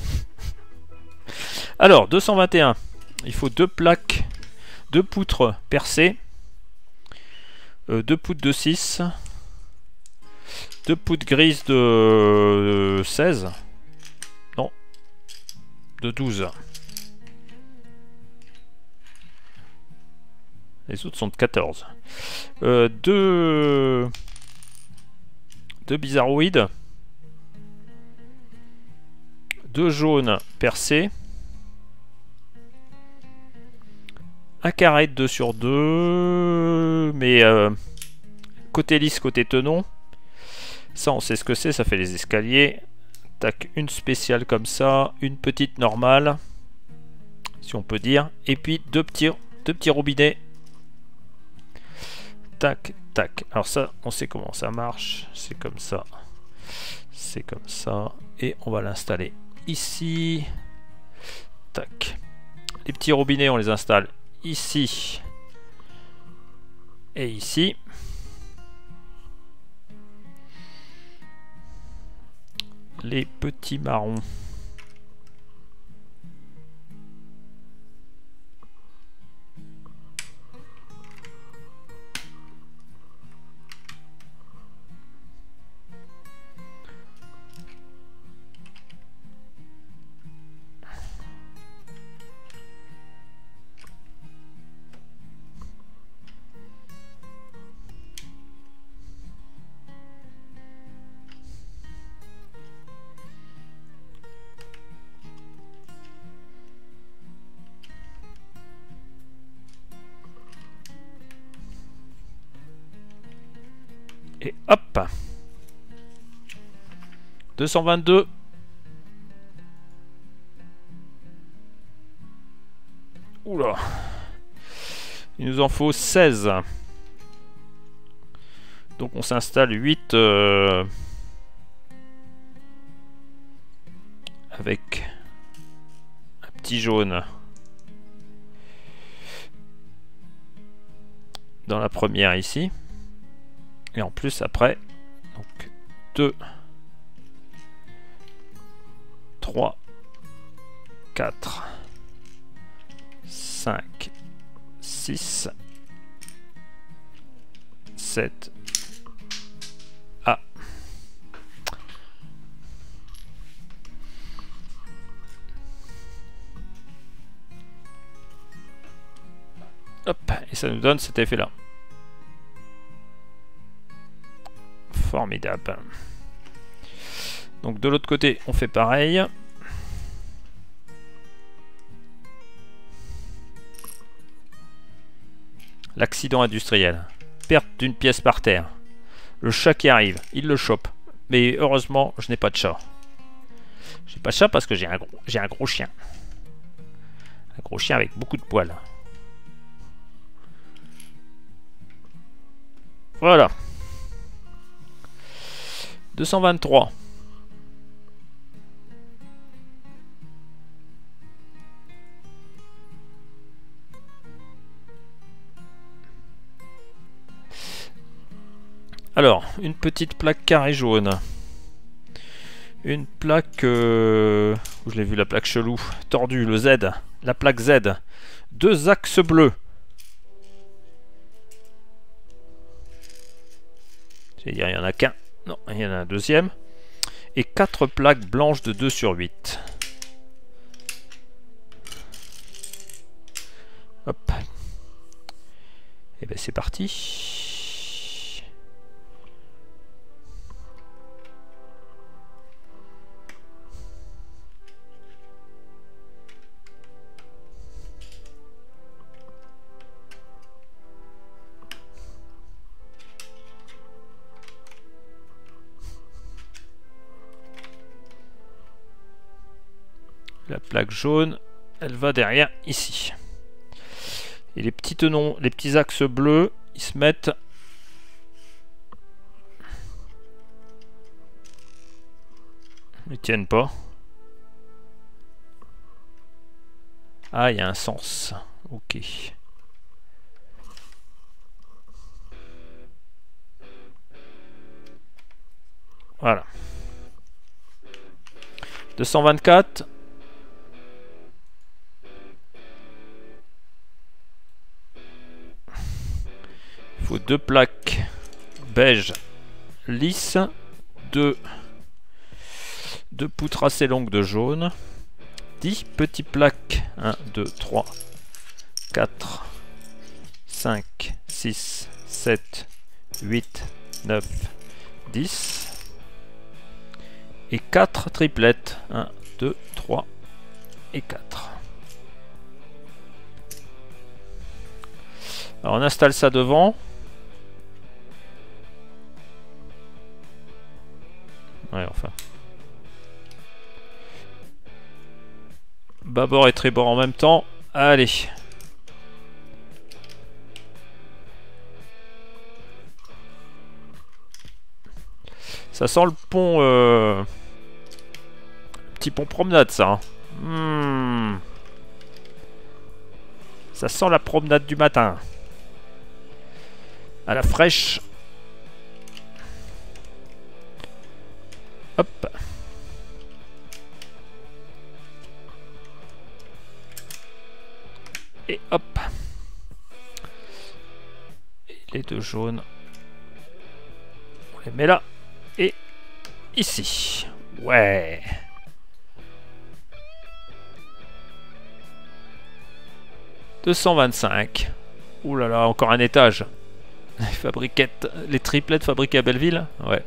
Alors, deux cent vingt et un. Il faut deux plaques, deux poutres percées, euh, deux poutres de six, deux poutres grises de seize. Non, de douze. Les autres sont de quatorze. Euh, deux... deux bizarroïdes. Deux jaunes percés. Un carré de deux sur deux. Mais euh, côté lisse, côté tenon. Ça, on sait ce que c'est. Ça fait les escaliers. Tac, une spéciale comme ça. Une petite normale. Si on peut dire. Et puis deux petits, deux petits robinets. Tac, tac. Alors ça, on sait comment ça marche. C'est comme ça. C'est comme ça. Et on va l'installer ici. Tac. Les petits robinets, on les installe ici. Et ici. Les petits marrons. Et hop, deux cent vingt-deux. Oula. Il nous en faut seize. Donc on s'installe huit euh, avec un petit jaune dans la première ici. Et en plus après, donc deux, trois, quatre, cinq, six, sept. Ah. Hop, et ça nous donne cet effet-là. Formidable. Donc de l'autre côté, on fait pareil. l'accident industriel. Perte d'une pièce par terre. Le chat qui arrive, il le chope. Mais heureusement, je n'ai pas de chat. J'ai pas de chat parce que j'ai un, gros, j'ai un gros chien. Un gros chien avec beaucoup de poils. Voilà. deux cent vingt-trois. Alors, une petite plaque carré jaune. Une plaque... Euh, où je l'ai vu, la plaque chelou. Tordue, le Z. La plaque Z. Deux axes bleus. J'allais dire, il n'y en a qu'un. Non, il y en a un deuxième. Et quatre plaques blanches de deux sur huit. Hop. Et bien c'est parti. La plaque jaune, elle va derrière ici. Et les petits tenons, les petits axes bleus, ils se mettent... Ils tiennent pas. Ah, il y a un sens. Ok. Voilà. deux cent vingt-quatre. Il faut deux plaques beige lisses, deux, deux poutres assez longues de jaune, dix petites plaques, un, deux, trois, quatre, cinq, six, sept, huit, neuf, dix, et quatre triplettes, un, deux, trois et quatre. Alors on installe ça devant. Ouais, enfin. Bâbord et tribord en même temps. Allez. Ça sent le pont... Euh... Petit pont promenade, ça. Hein. Hmm. Ça sent la promenade du matin. À la fraîche. Hop. Et hop. Et les deux jaunes. On les met là. Et ici. Ouais. deux cent vingt-cinq. Ouh là là, encore un étage. Les fabriquettes, les triplettes fabriquées à Belleville. Ouais.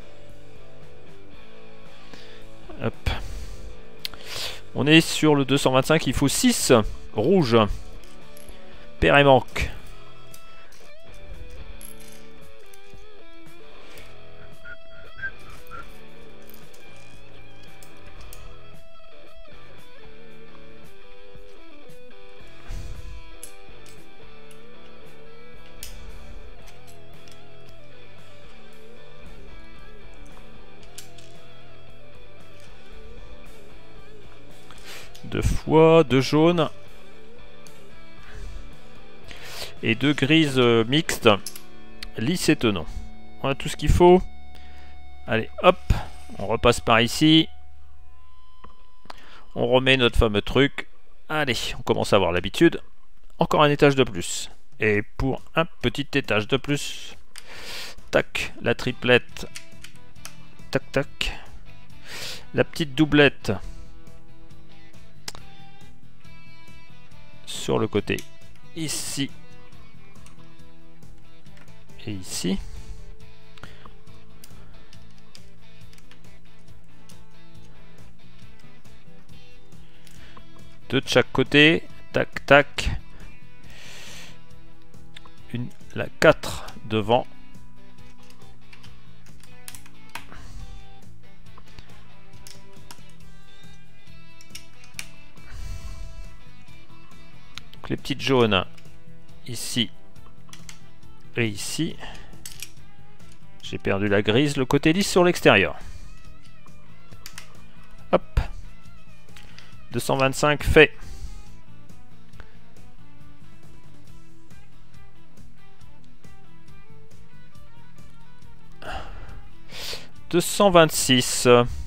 Hop. On est sur le deux cent vingt-cinq, il faut six rouges. Paire et manque. Deux fois, deux jaunes. Et deux grises euh, mixtes. Lisses et tenons. On a tout ce qu'il faut. Allez, hop. On repasse par ici. On remet notre fameux truc. Allez, on commence à avoir l'habitude. Encore un étage de plus. Et pour un petit étage de plus. Tac, la triplette. Tac, tac. La petite doublette. Sur le côté. Ici. Et ici. Deux de chaque côté. Tac, tac. une, la quatre devant. Donc les petites jaunes ici et ici. J'ai perdu la grise, le côté lisse sur l'extérieur. Hop. deux cent vingt-cinq fait. deux cent vingt-six.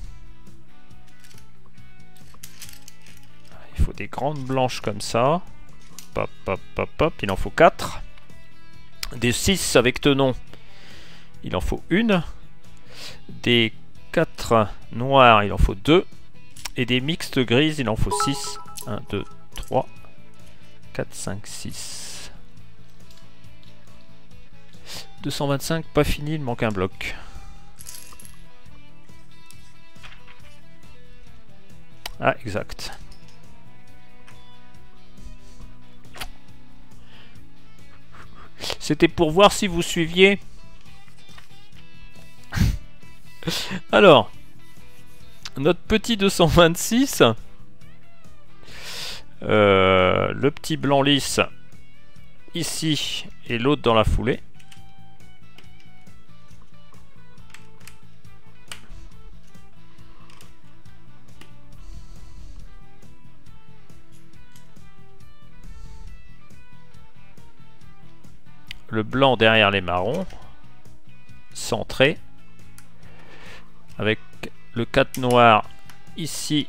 Il faut des grandes blanches comme ça. Hop, hop, hop, hop. Il en faut quatre. Des six avec tenon. Il en faut une. Des quatre noirs, il en faut deux. Et des mixtes grises, il en faut six. un, deux, trois, quatre, cinq, six. deux cent vingt-cinq, pas fini, il manque un bloc. Ah, exact. C'était pour voir si vous suiviez. Alors, notre petit deux cent vingt-six, euh, le petit blanc lisse ici et l'autre dans la foulée. Le blanc derrière les marrons, centré, avec le quatre noir ici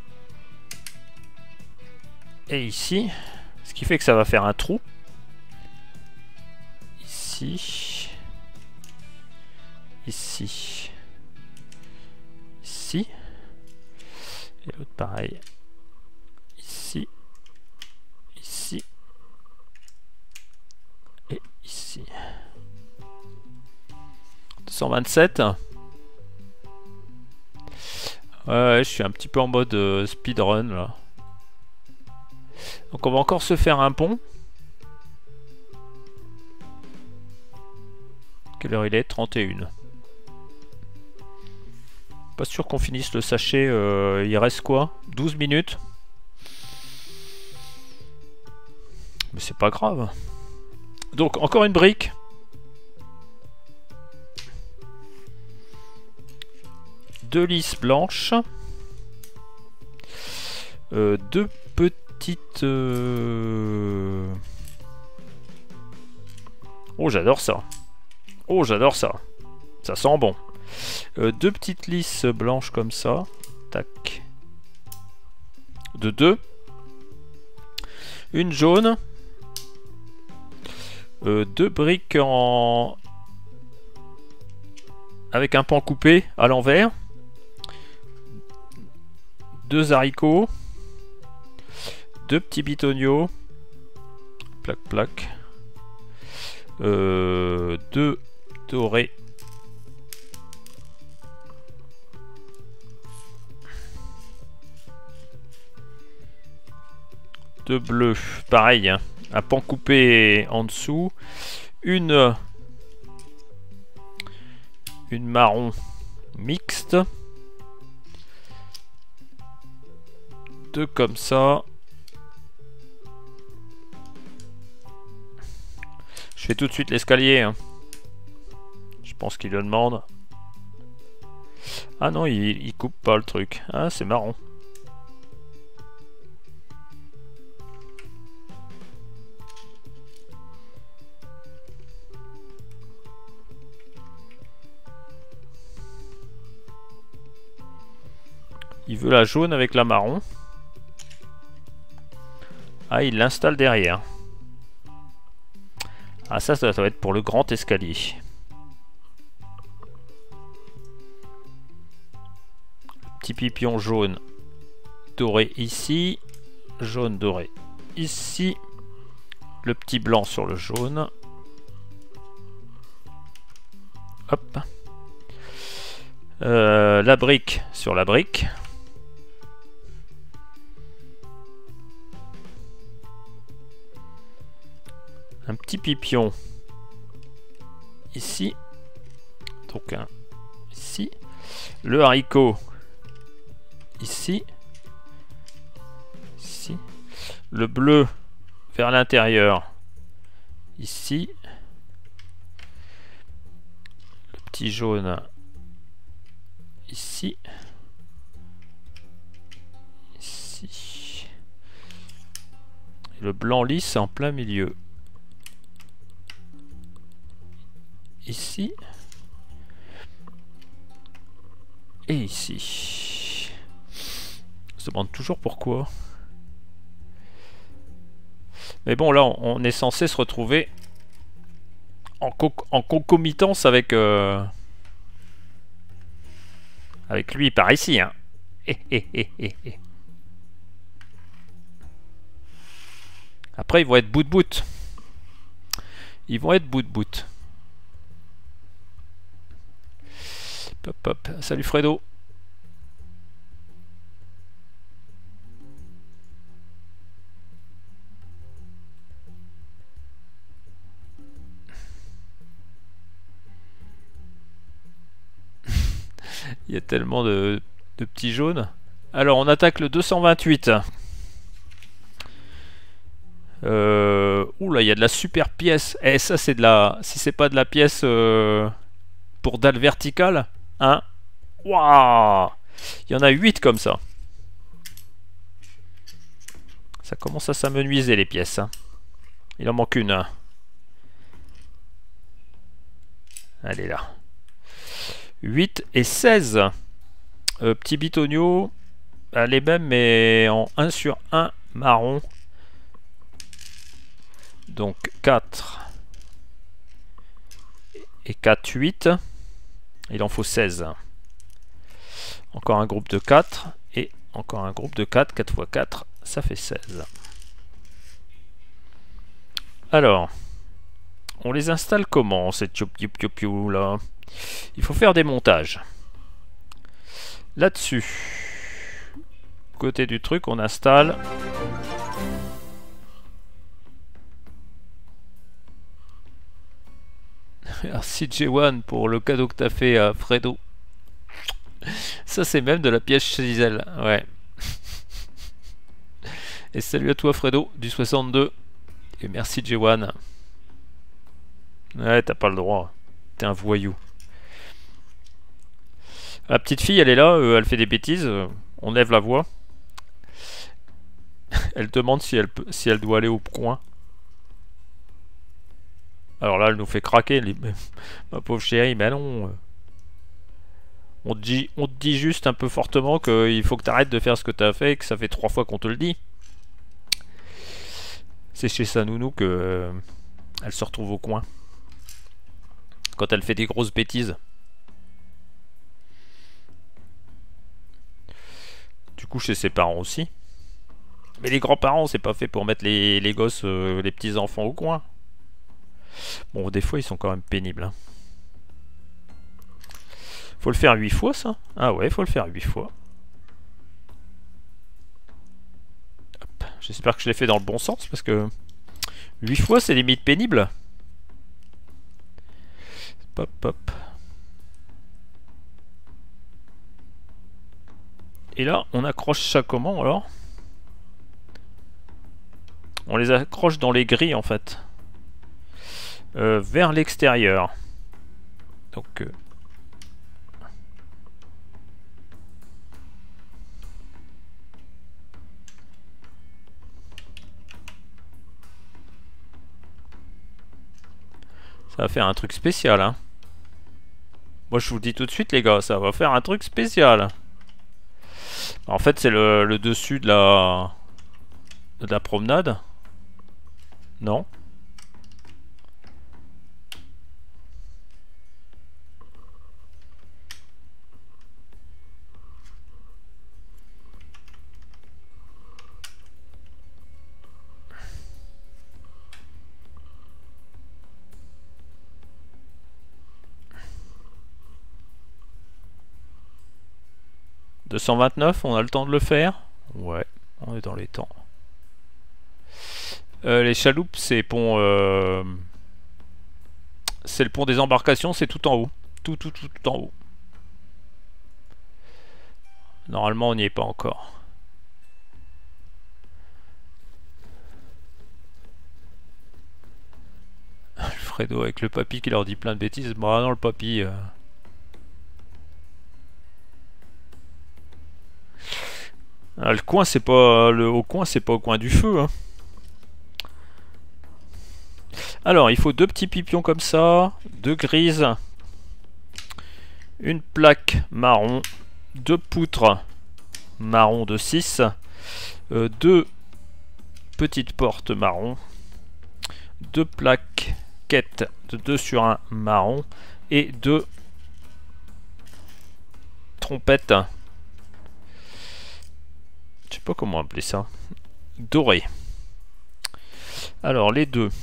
et ici, ce qui fait que ça va faire un trou ici, ici, ici, et l'autre pareil, ici, ici et ici. deux cent vingt-sept. Ouais, je suis un petit peu en mode euh, speedrun là. Donc on va encore se faire un pont. Quelle heure il est? trente et une. Pas sûr qu'on finisse le sachet. Euh, il reste quoi? douze minutes. Mais c'est pas grave. Donc encore une brique. Deux lisses blanches. Euh, deux petites... Euh... Oh, j'adore ça. Oh, j'adore ça. Ça sent bon. Euh, deux petites lisses blanches comme ça. Tac. De deux. Une jaune. Euh, deux briques en... avec un pan coupé à l'envers. Deux haricots. Deux petits bitoniaux. Plac, plac. Euh, deux dorés. Deux bleus. Pareil, hein. Un pan coupé en dessous. Une... Une marron mixte. Deux comme ça. Je fais tout de suite l'escalier. Hein. Je pense qu'il le demande. Ah non, il, il coupe pas le truc. Ah, c'est marrant. Il veut la jaune avec la marron. Ah, il l'installe derrière. Ah, ça, ça doit être pour le grand escalier. Petit pipion jaune doré ici. Jaune doré ici. Le petit blanc sur le jaune. Hop. Euh, la brique sur la brique. Un petit pipion ici. Donc un ici. Le haricot ici. Ici. Le bleu vers l'intérieur ici. Le petit jaune ici. Ici. Et le blanc lisse en plein milieu. Ici. Et ici. On se demande toujours pourquoi. Mais bon, là, on est censé se retrouver en, co en concomitance avec... Euh, avec lui par ici, hein. Eh, eh, eh, eh, eh. Après, ils vont être bout de bout. Ils vont être bout de bout. Hop, hop. Salut Fredo. Il y a tellement de, de petits jaunes. Alors, on attaque le deux cent vingt-huit. Euh, oula, il y a de la super pièce. Eh, ça, c'est de la... Si c'est pas de la pièce euh, pour dalle verticale, hein. Waouh! Il y en a huit comme ça. Ça commence à s'amenuiser, les pièces. Hein. Il en manque une. Hein. Elle est là. huit et seize. Euh, petit bitonio. Les mêmes, mais en un sur un marron. Donc quatre. Et quatre, huit. Il en faut seize. Encore un groupe de quatre. Et encore un groupe de quatre. quatre fois quatre, ça fait seize. Alors, on les installe comment, ces tchoup-tchoup-tchoup là? Il faut faire des montages. Là-dessus, côté du truc, on installe... Merci J un pour le cadeau que t'as fait à Fredo. Ça c'est même de la pièce chisel, ouais. Et salut à toi Fredo du soixante-deux. Et merci J un. Ouais, t'as pas le droit. T'es un voyou. La petite fille, elle est là, euh, elle fait des bêtises. Euh, on lève la voix. Elle demande si elle, peut, si elle doit aller au coin. Alors là, elle nous fait craquer. Les... Ma pauvre chérie, mais non. On te, dit, on te dit juste un peu fortement qu'il faut que tu arrêtes de faire ce que tu as fait et que ça fait trois fois qu'on te le dit. C'est chez sa nounou que euh, elle se retrouve au coin. Quand elle fait des grosses bêtises. Du coup, chez ses parents aussi. Mais les grands-parents, c'est pas fait pour mettre les, les gosses, euh, les petits-enfants au coin. Bon, des fois, ils sont quand même pénibles. Hein. Faut le faire huit fois, ça? Ah ouais, faut le faire huit fois. J'espère que je l'ai fait dans le bon sens, parce que huit fois, c'est limite pénible. Hop, hop. Et là, on accroche ça comment, alors? On les accroche dans les grilles, en fait. Euh, vers l'extérieur. Donc... Euh, ça va faire un truc spécial, hein. Moi, je vous le dis tout de suite, les gars, ça va faire un truc spécial. En fait, c'est le, le dessus de la... de la promenade. Non? deux cent vingt-neuf, on a le temps de le faire? Ouais, on est dans les temps. Euh, les chaloupes, c'est pont... Euh... C'est le pont des embarcations, c'est tout en haut. Tout, tout, tout, tout en haut. Normalement, on n'y est pas encore. Alfredo avec le papy qui leur dit plein de bêtises. Bah non, le papy... Euh... Ah, le coin, c'est pas... Le haut coin, c'est pas au coin du feu, hein. Alors, il faut deux petits pipions comme ça, deux grises, une plaque marron, deux poutres marron de six, euh, deux petites portes marron, deux plaques quêtes de deux sur un marron et deux trompettes, je sais pas comment appeler ça, dorées. Alors, les deux.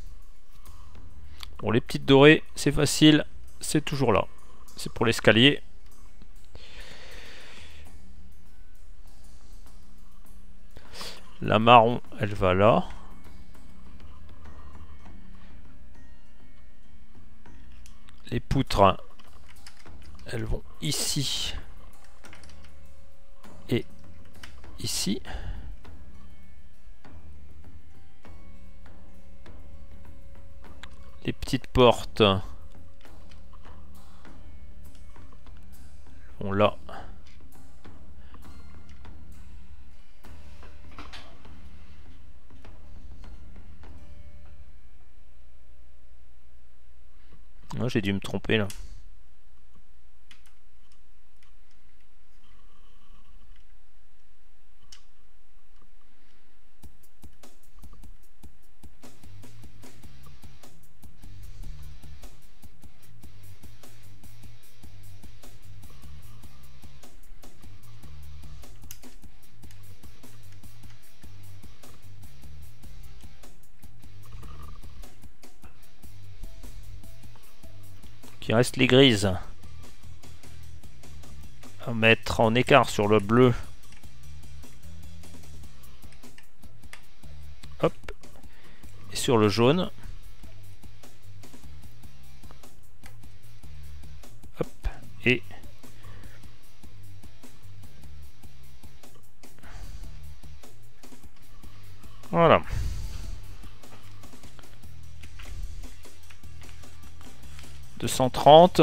Bon, les petites dorées, c'est facile, c'est toujours là. C'est pour l'escalier. La marron, elle va là. Les poutres, elles vont ici et ici. Les petites portes vont là. Moi, j'ai dû me tromper là. Il reste les grises à mettre en écart sur le bleu. Hop. Et sur le jaune. Hop. Et voilà. deux cent trente.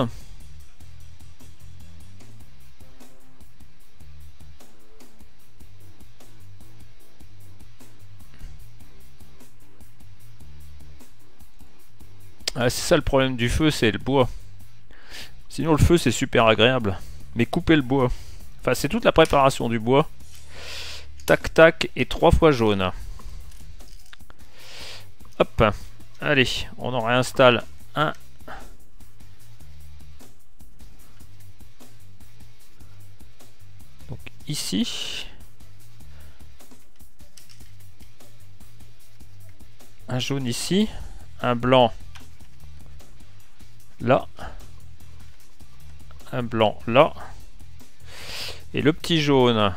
Ah, c'est ça le problème du feu, c'est le bois. Sinon le feu c'est super agréable. Mais couper le bois. Enfin c'est toute la préparation du bois. Tac tac et trois fois jaune. Hop. Allez, on en réinstalle un. Donc ici. Un jaune ici. Un blanc là. Un blanc là. Et le petit jaune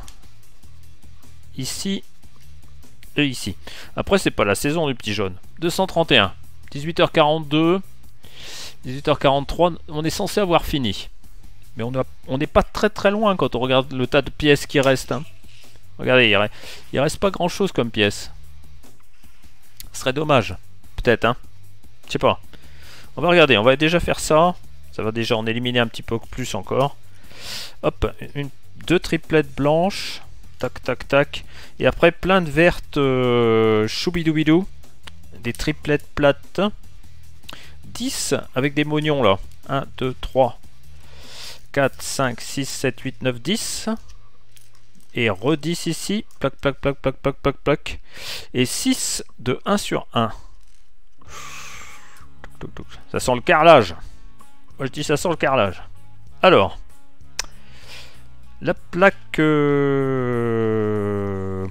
ici et ici. Après c'est pas la saison du petit jaune. deux cent trente et un. dix-huit heures quarante-deux. dix-huit heures quarante-trois. On est censé avoir fini. Mais on n'est pas très très loin quand on regarde le tas de pièces qui restent. Hein. Regardez, il reste, il reste pas grand chose comme pièces. Ce serait dommage. Peut-être, hein. Je sais pas. On va regarder, on va déjà faire ça. Ça va déjà en éliminer un petit peu plus encore. Hop, une, deux triplettes blanches. Tac, tac, tac. Et après, plein de vertes euh, choubidoubidou. Des triplettes plates. dix avec des mognons là. un, deux, trois, quatre, cinq, six, sept, huit, neuf, dix. Et re dix ici. Plac, plac, plac, plac, plac, plac, plac. Et six de un sur un. Ça sent le carrelage. Moi je dis ça sent le carrelage. Alors. La plaque... Euh...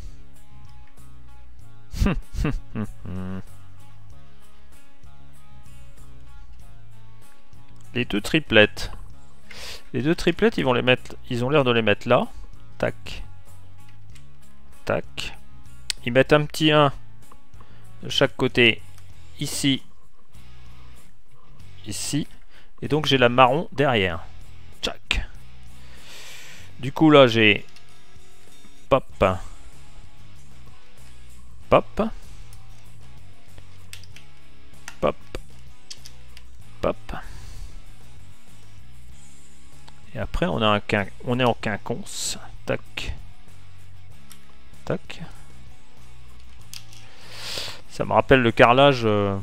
les deux triplettes. Les deux triplettes, ils vont les mettre... Ils ont l'air de les mettre là. Tac. Tac. Ils mettent un petit un de chaque côté, ici, ici, et donc j'ai la marron derrière. Tchac. Du coup là j'ai pop, pop, pop, pop, et après on a un quin... on est en quinconce, tac, tac. Ça me rappelle le carrelage. Euh...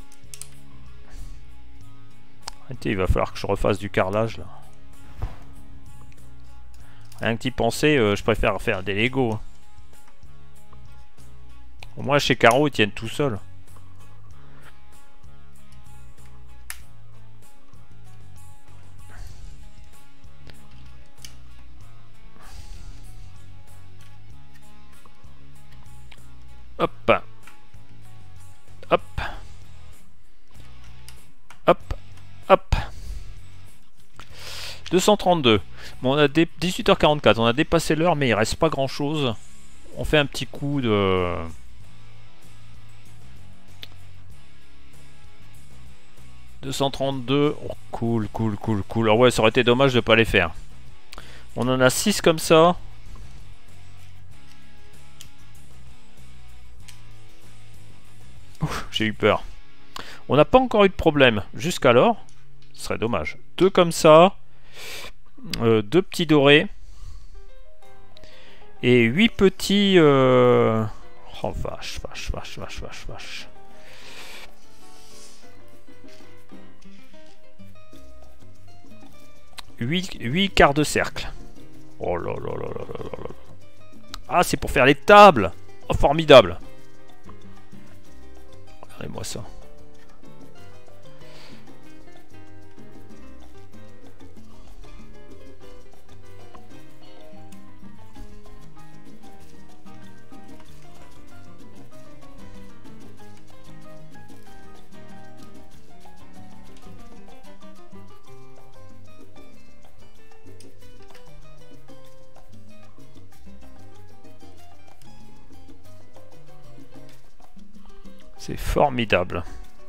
Il va falloir que je refasse du carrelage là. Rien que d'y penser, euh, je préfère faire des Lego. Au moins chez Caro, ils tiennent tout seuls. Hop. Hop. Hop. Hop. deux cent trente-deux. Bon, on a des dix-huit heures quarante-quatre. On a dépassé l'heure, mais il reste pas grand chose. On fait un petit coup de... deux cent trente-deux. Oh, cool, cool, cool, cool. Alors ouais, ça aurait été dommage de pas les faire. On en a six comme ça. J'ai eu peur. On n'a pas encore eu de problème jusqu'alors. Ce serait dommage. Deux comme ça. Euh, deux petits dorés. Et huit petits... Euh... Oh vache, vache, vache, vache, vache, vache. huit quarts de cercle. Oh là là là là là là. Ah, c'est pour faire les tables. Oh, formidable. Regardez-moi ça. C'est formidable.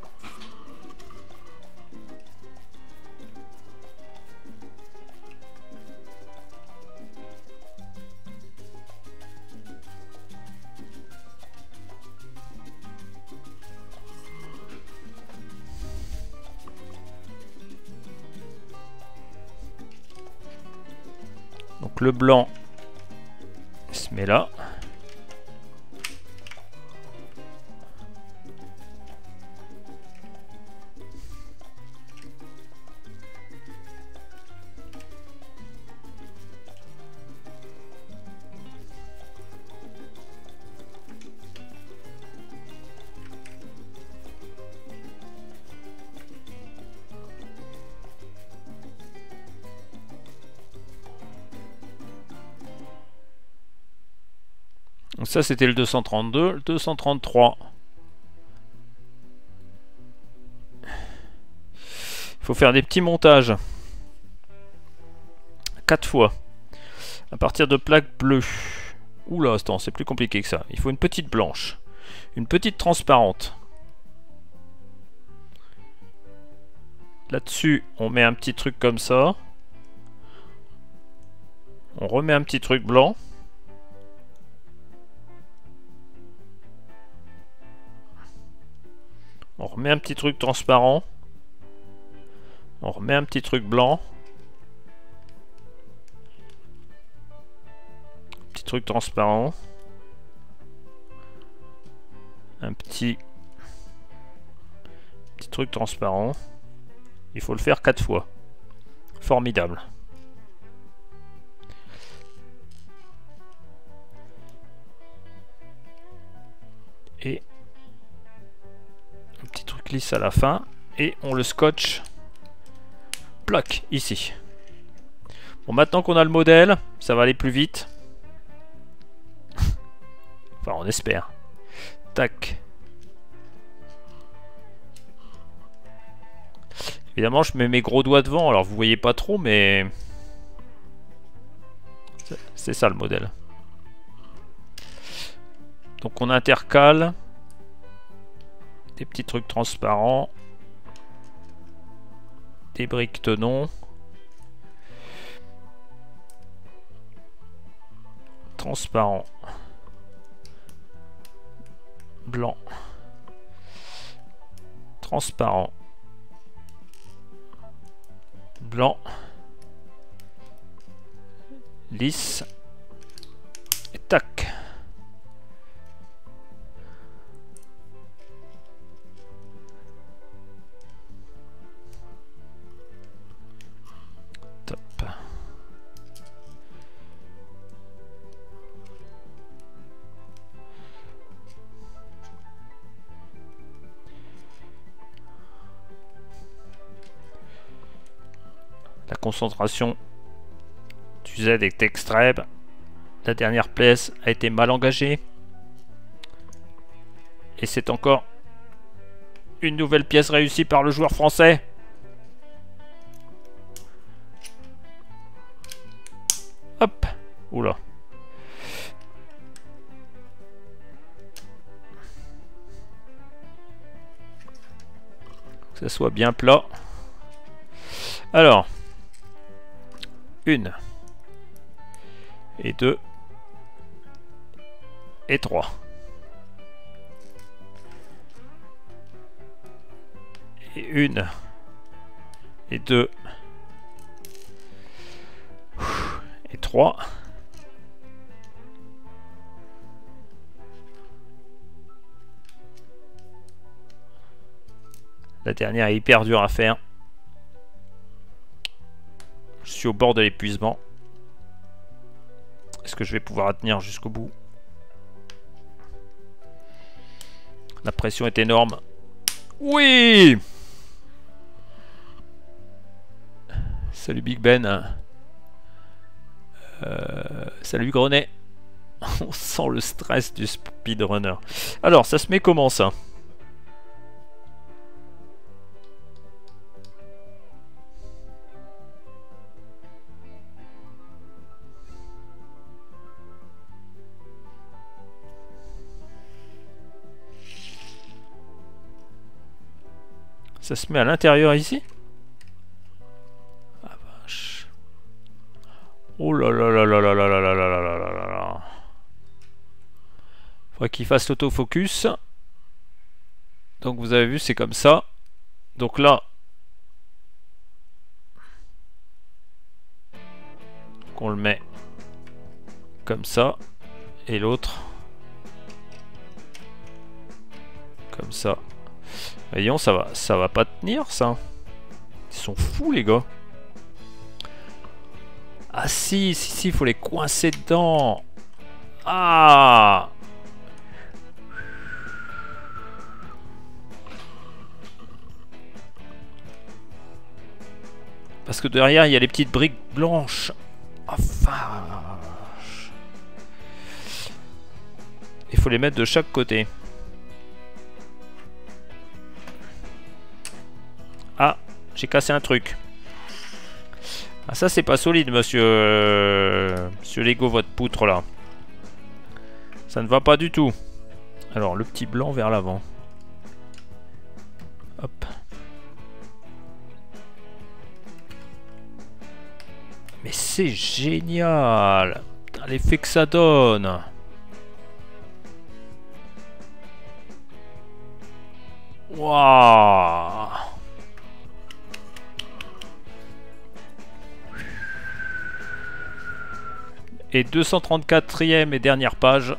Donc le blanc se met là. Donc ça c'était le deux cent trente-deux, le deux cent trente-trois. Il faut faire des petits montages. quatre fois. À partir de plaques bleues. Oula, attends, c'est plus compliqué que ça. Il faut une petite blanche. Une petite transparente. Là-dessus, on met un petit truc comme ça. On remet un petit truc blanc. On remet un petit truc transparent. On remet un petit truc blanc. Petit truc transparent. Un petit... Petit truc transparent. Il faut le faire quatre fois. Formidable. Et... un petit truc lisse à la fin. Et on le scotche. Plac, ici. Bon, maintenant qu'on a le modèle, ça va aller plus vite. Enfin, on espère. Tac. Évidemment, je mets mes gros doigts devant, alors vous voyez pas trop, mais... c'est ça le modèle. Donc on intercale. des petits trucs transparents. Des briques tenons. Transparent. Blanc. Transparent. Blanc. Lisse. Et tac. Top. La concentration du Z est extrême. La dernière pièce a été mal engagée. Et c'est encore une nouvelle pièce réussie par le joueur français. Hop. Oula. Que ça soit bien plat. Alors. Une. Et deux. Et trois. Et une. Et deux. Et trois. La dernière est hyper dure à faire. Je suis au bord de l'épuisement. Est-ce que je vais pouvoir la tenir jusqu'au bout? La pression est énorme. Oui! Salut Big Ben. Euh, salut Grenet. On sent le stress du speedrunner. Alors, ça se met comment ça? Ça se met à l'intérieur ici? Ah vache. Oh là là là là là là là là là là là là là. Faudrait qu'il fasse l'autofocus. Donc vous avez vu, c'est comme ça. Donc là, qu'on le met comme ça. Et l'autre comme ça. Voyons, ça va, ça va pas tenir ça. Ils sont fous les gars. Ah si, si, si, il faut les coincer dedans. Ah. Parce que derrière, il y a les petites briques blanches. Ah vache. Il faut les mettre de chaque côté. Ah, j'ai cassé un truc. Ah ça c'est pas solide monsieur euh, Monsieur Lego, votre poutre là. Ça ne va pas du tout. Alors le petit blanc vers l'avant. Hop. Mais c'est génial. L'effet que ça donne. Waouh. Et deux cent trente-quatrième et dernière page.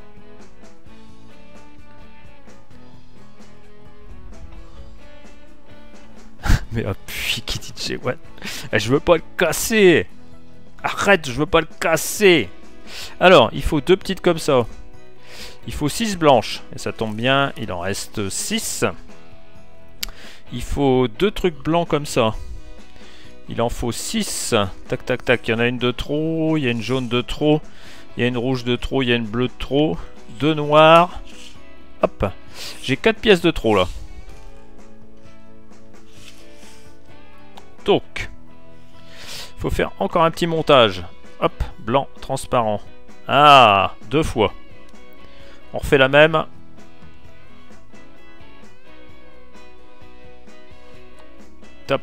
Mais appuie qui dit G one. Je veux pas le casser. Arrête, je veux pas le casser. Alors, il faut deux petites comme ça. Il faut six blanches. Et ça tombe bien, il en reste six. Il faut deux trucs blancs comme ça. Il en faut six. Tac, tac, tac. Il y en a une de trop. Il y a une jaune de trop. Il y a une rouge de trop. Il y a une bleue de trop. Deux noirs. Hop. J'ai quatre pièces de trop là. Donc. Il faut faire encore un petit montage. Hop. Blanc, transparent. Ah. Deux fois. On refait la même. Top.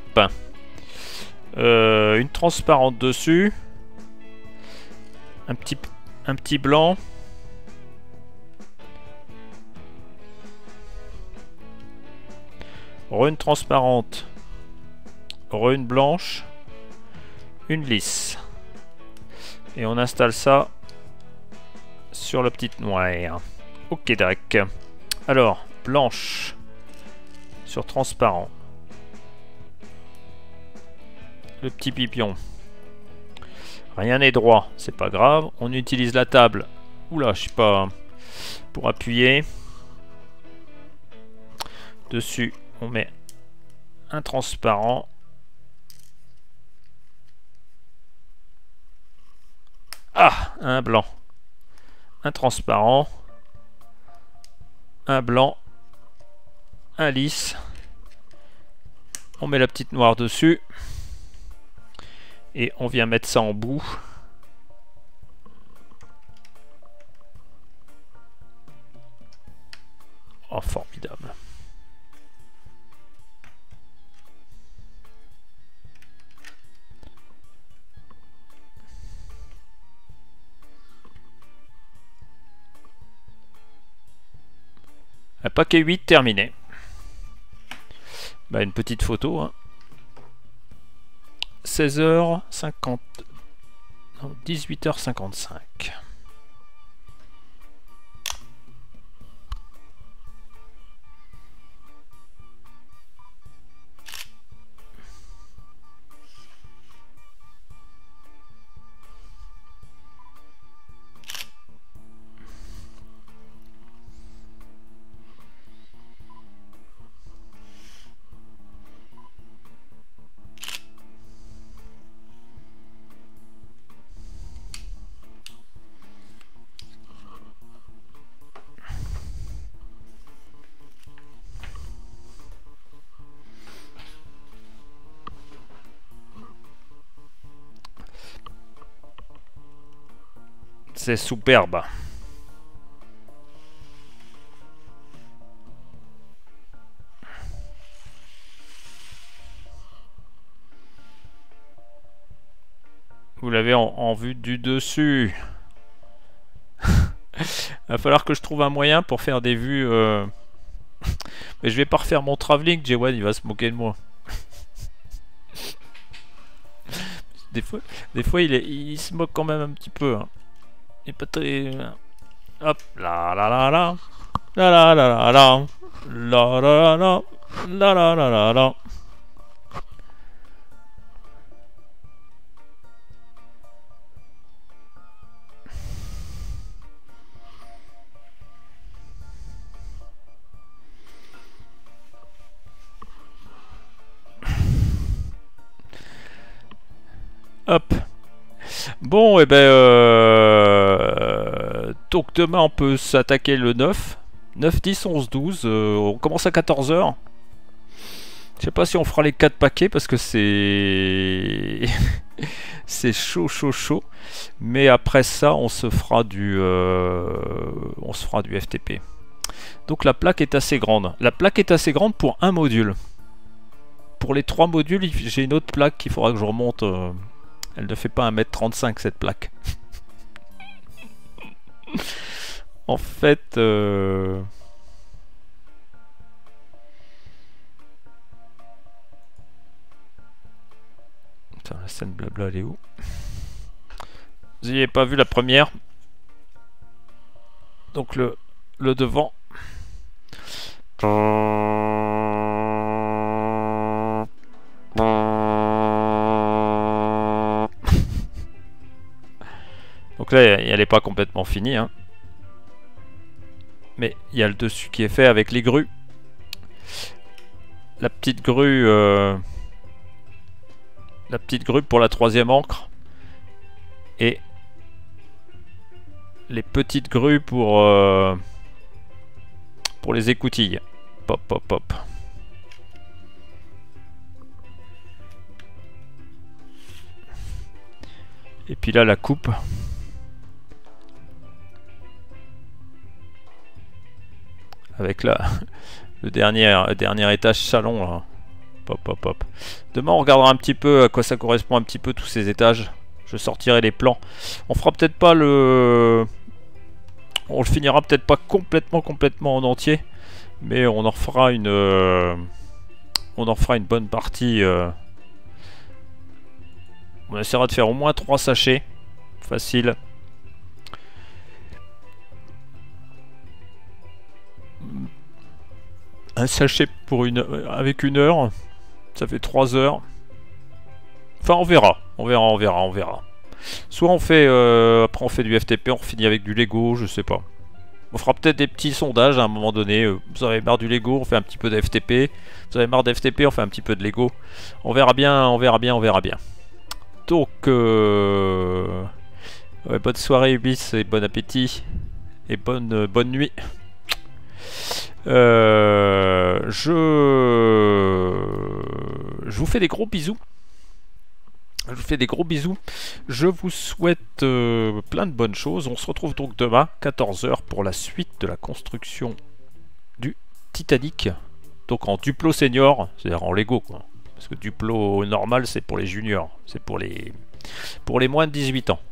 Euh, une transparente dessus. Un petit, un petit blanc. Re une transparente. Re une blanche. Une lisse. Et on installe ça sur la petite noire. Ok, Drake. Alors, blanche sur transparent. Le petit pipion. Rien n'est droit, c'est pas grave. On utilise la table. Oula, je sais pas. Pour appuyer. Dessus, on met un transparent. Ah, un blanc. Un transparent. Un blanc. Un lisse. On met la petite noire dessus. Et on vient mettre ça en bout. Oh, formidable. Un paquet huit terminé. Bah, une petite photo. Hein. seize heures cinquante. Non, dix-huit heures cinquante-cinq. C'est superbe. Vous l'avez en, en vue du dessus. Va falloir que je trouve un moyen pour faire des vues. Euh... Mais je vais pas refaire mon travelling. J un il va se moquer de moi. Des fois, des fois il, est, il se moque quand même un petit peu. Hein. Il est pas très. Hop là là là là. La la la la la. La la la la. La la la la la. Hop. Bon, et eh ben... Euh... Donc demain, on peut s'attaquer le neuf. neuf, dix, onze, douze. Euh, on commence à quatorze heures. Je sais pas si on fera les quatre paquets parce que c'est... c'est chaud, chaud, chaud. Mais après ça, on se fera du... Euh... On se fera du F T P. Donc la plaque est assez grande. La plaque est assez grande pour un module. Pour les trois modules, j'ai une autre plaque qu'il faudra que je remonte... Euh... Elle ne fait pas un mètre trente-cinq cette plaque. En fait... Euh... Putain, la scène blabla elle est où? Vous n'avez pas vu la première. Donc le, le devant. Donc là, elle n'est pas complètement finie. Hein. Mais il y a le dessus qui est fait avec les grues. La petite grue... Euh, la petite grue pour la troisième ancre. Et les petites grues pour, euh, pour les écoutilles. Pop, pop, pop. Et puis là, la coupe. Avec la, le dernier, dernier étage salon là. hop, hop, hop. Demain, on regardera un petit peu à quoi ça correspond un petit peu tous ces étages. Je sortirai les plans. On fera peut-être pas le... On le finira peut-être pas complètement, complètement en entier. Mais on en fera une... Euh... On en fera une bonne partie. Euh... On essaiera de faire au moins trois sachets. Facile. Un sachet pour une... avec une heure. Ça fait trois heures. Enfin, on verra. On verra, on verra, on verra. Soit on fait... Euh... Après, on fait du F T P, on finit avec du Lego, je sais pas. On fera peut-être des petits sondages à un moment donné. Vous avez marre du Lego, on fait un petit peu de F T P. Vous avez marre de F T P, on fait un petit peu de Lego. On verra bien, on verra bien, on verra bien. Donc, euh... ouais, bonne soirée Ubiss et bon appétit. Et bonne, euh, bonne nuit. Euh... Je... Je vous fais des gros bisous. Je vous fais des gros bisous. Je vous souhaite euh, plein de bonnes choses. On se retrouve donc demain, quatorze heures, pour la suite de la construction du Titanic. Donc en Duplo senior, c'est-à-dire en Lego, quoi. Parce que Duplo normal, c'est pour les juniors. C'est pour les, pour les moins de dix-huit ans.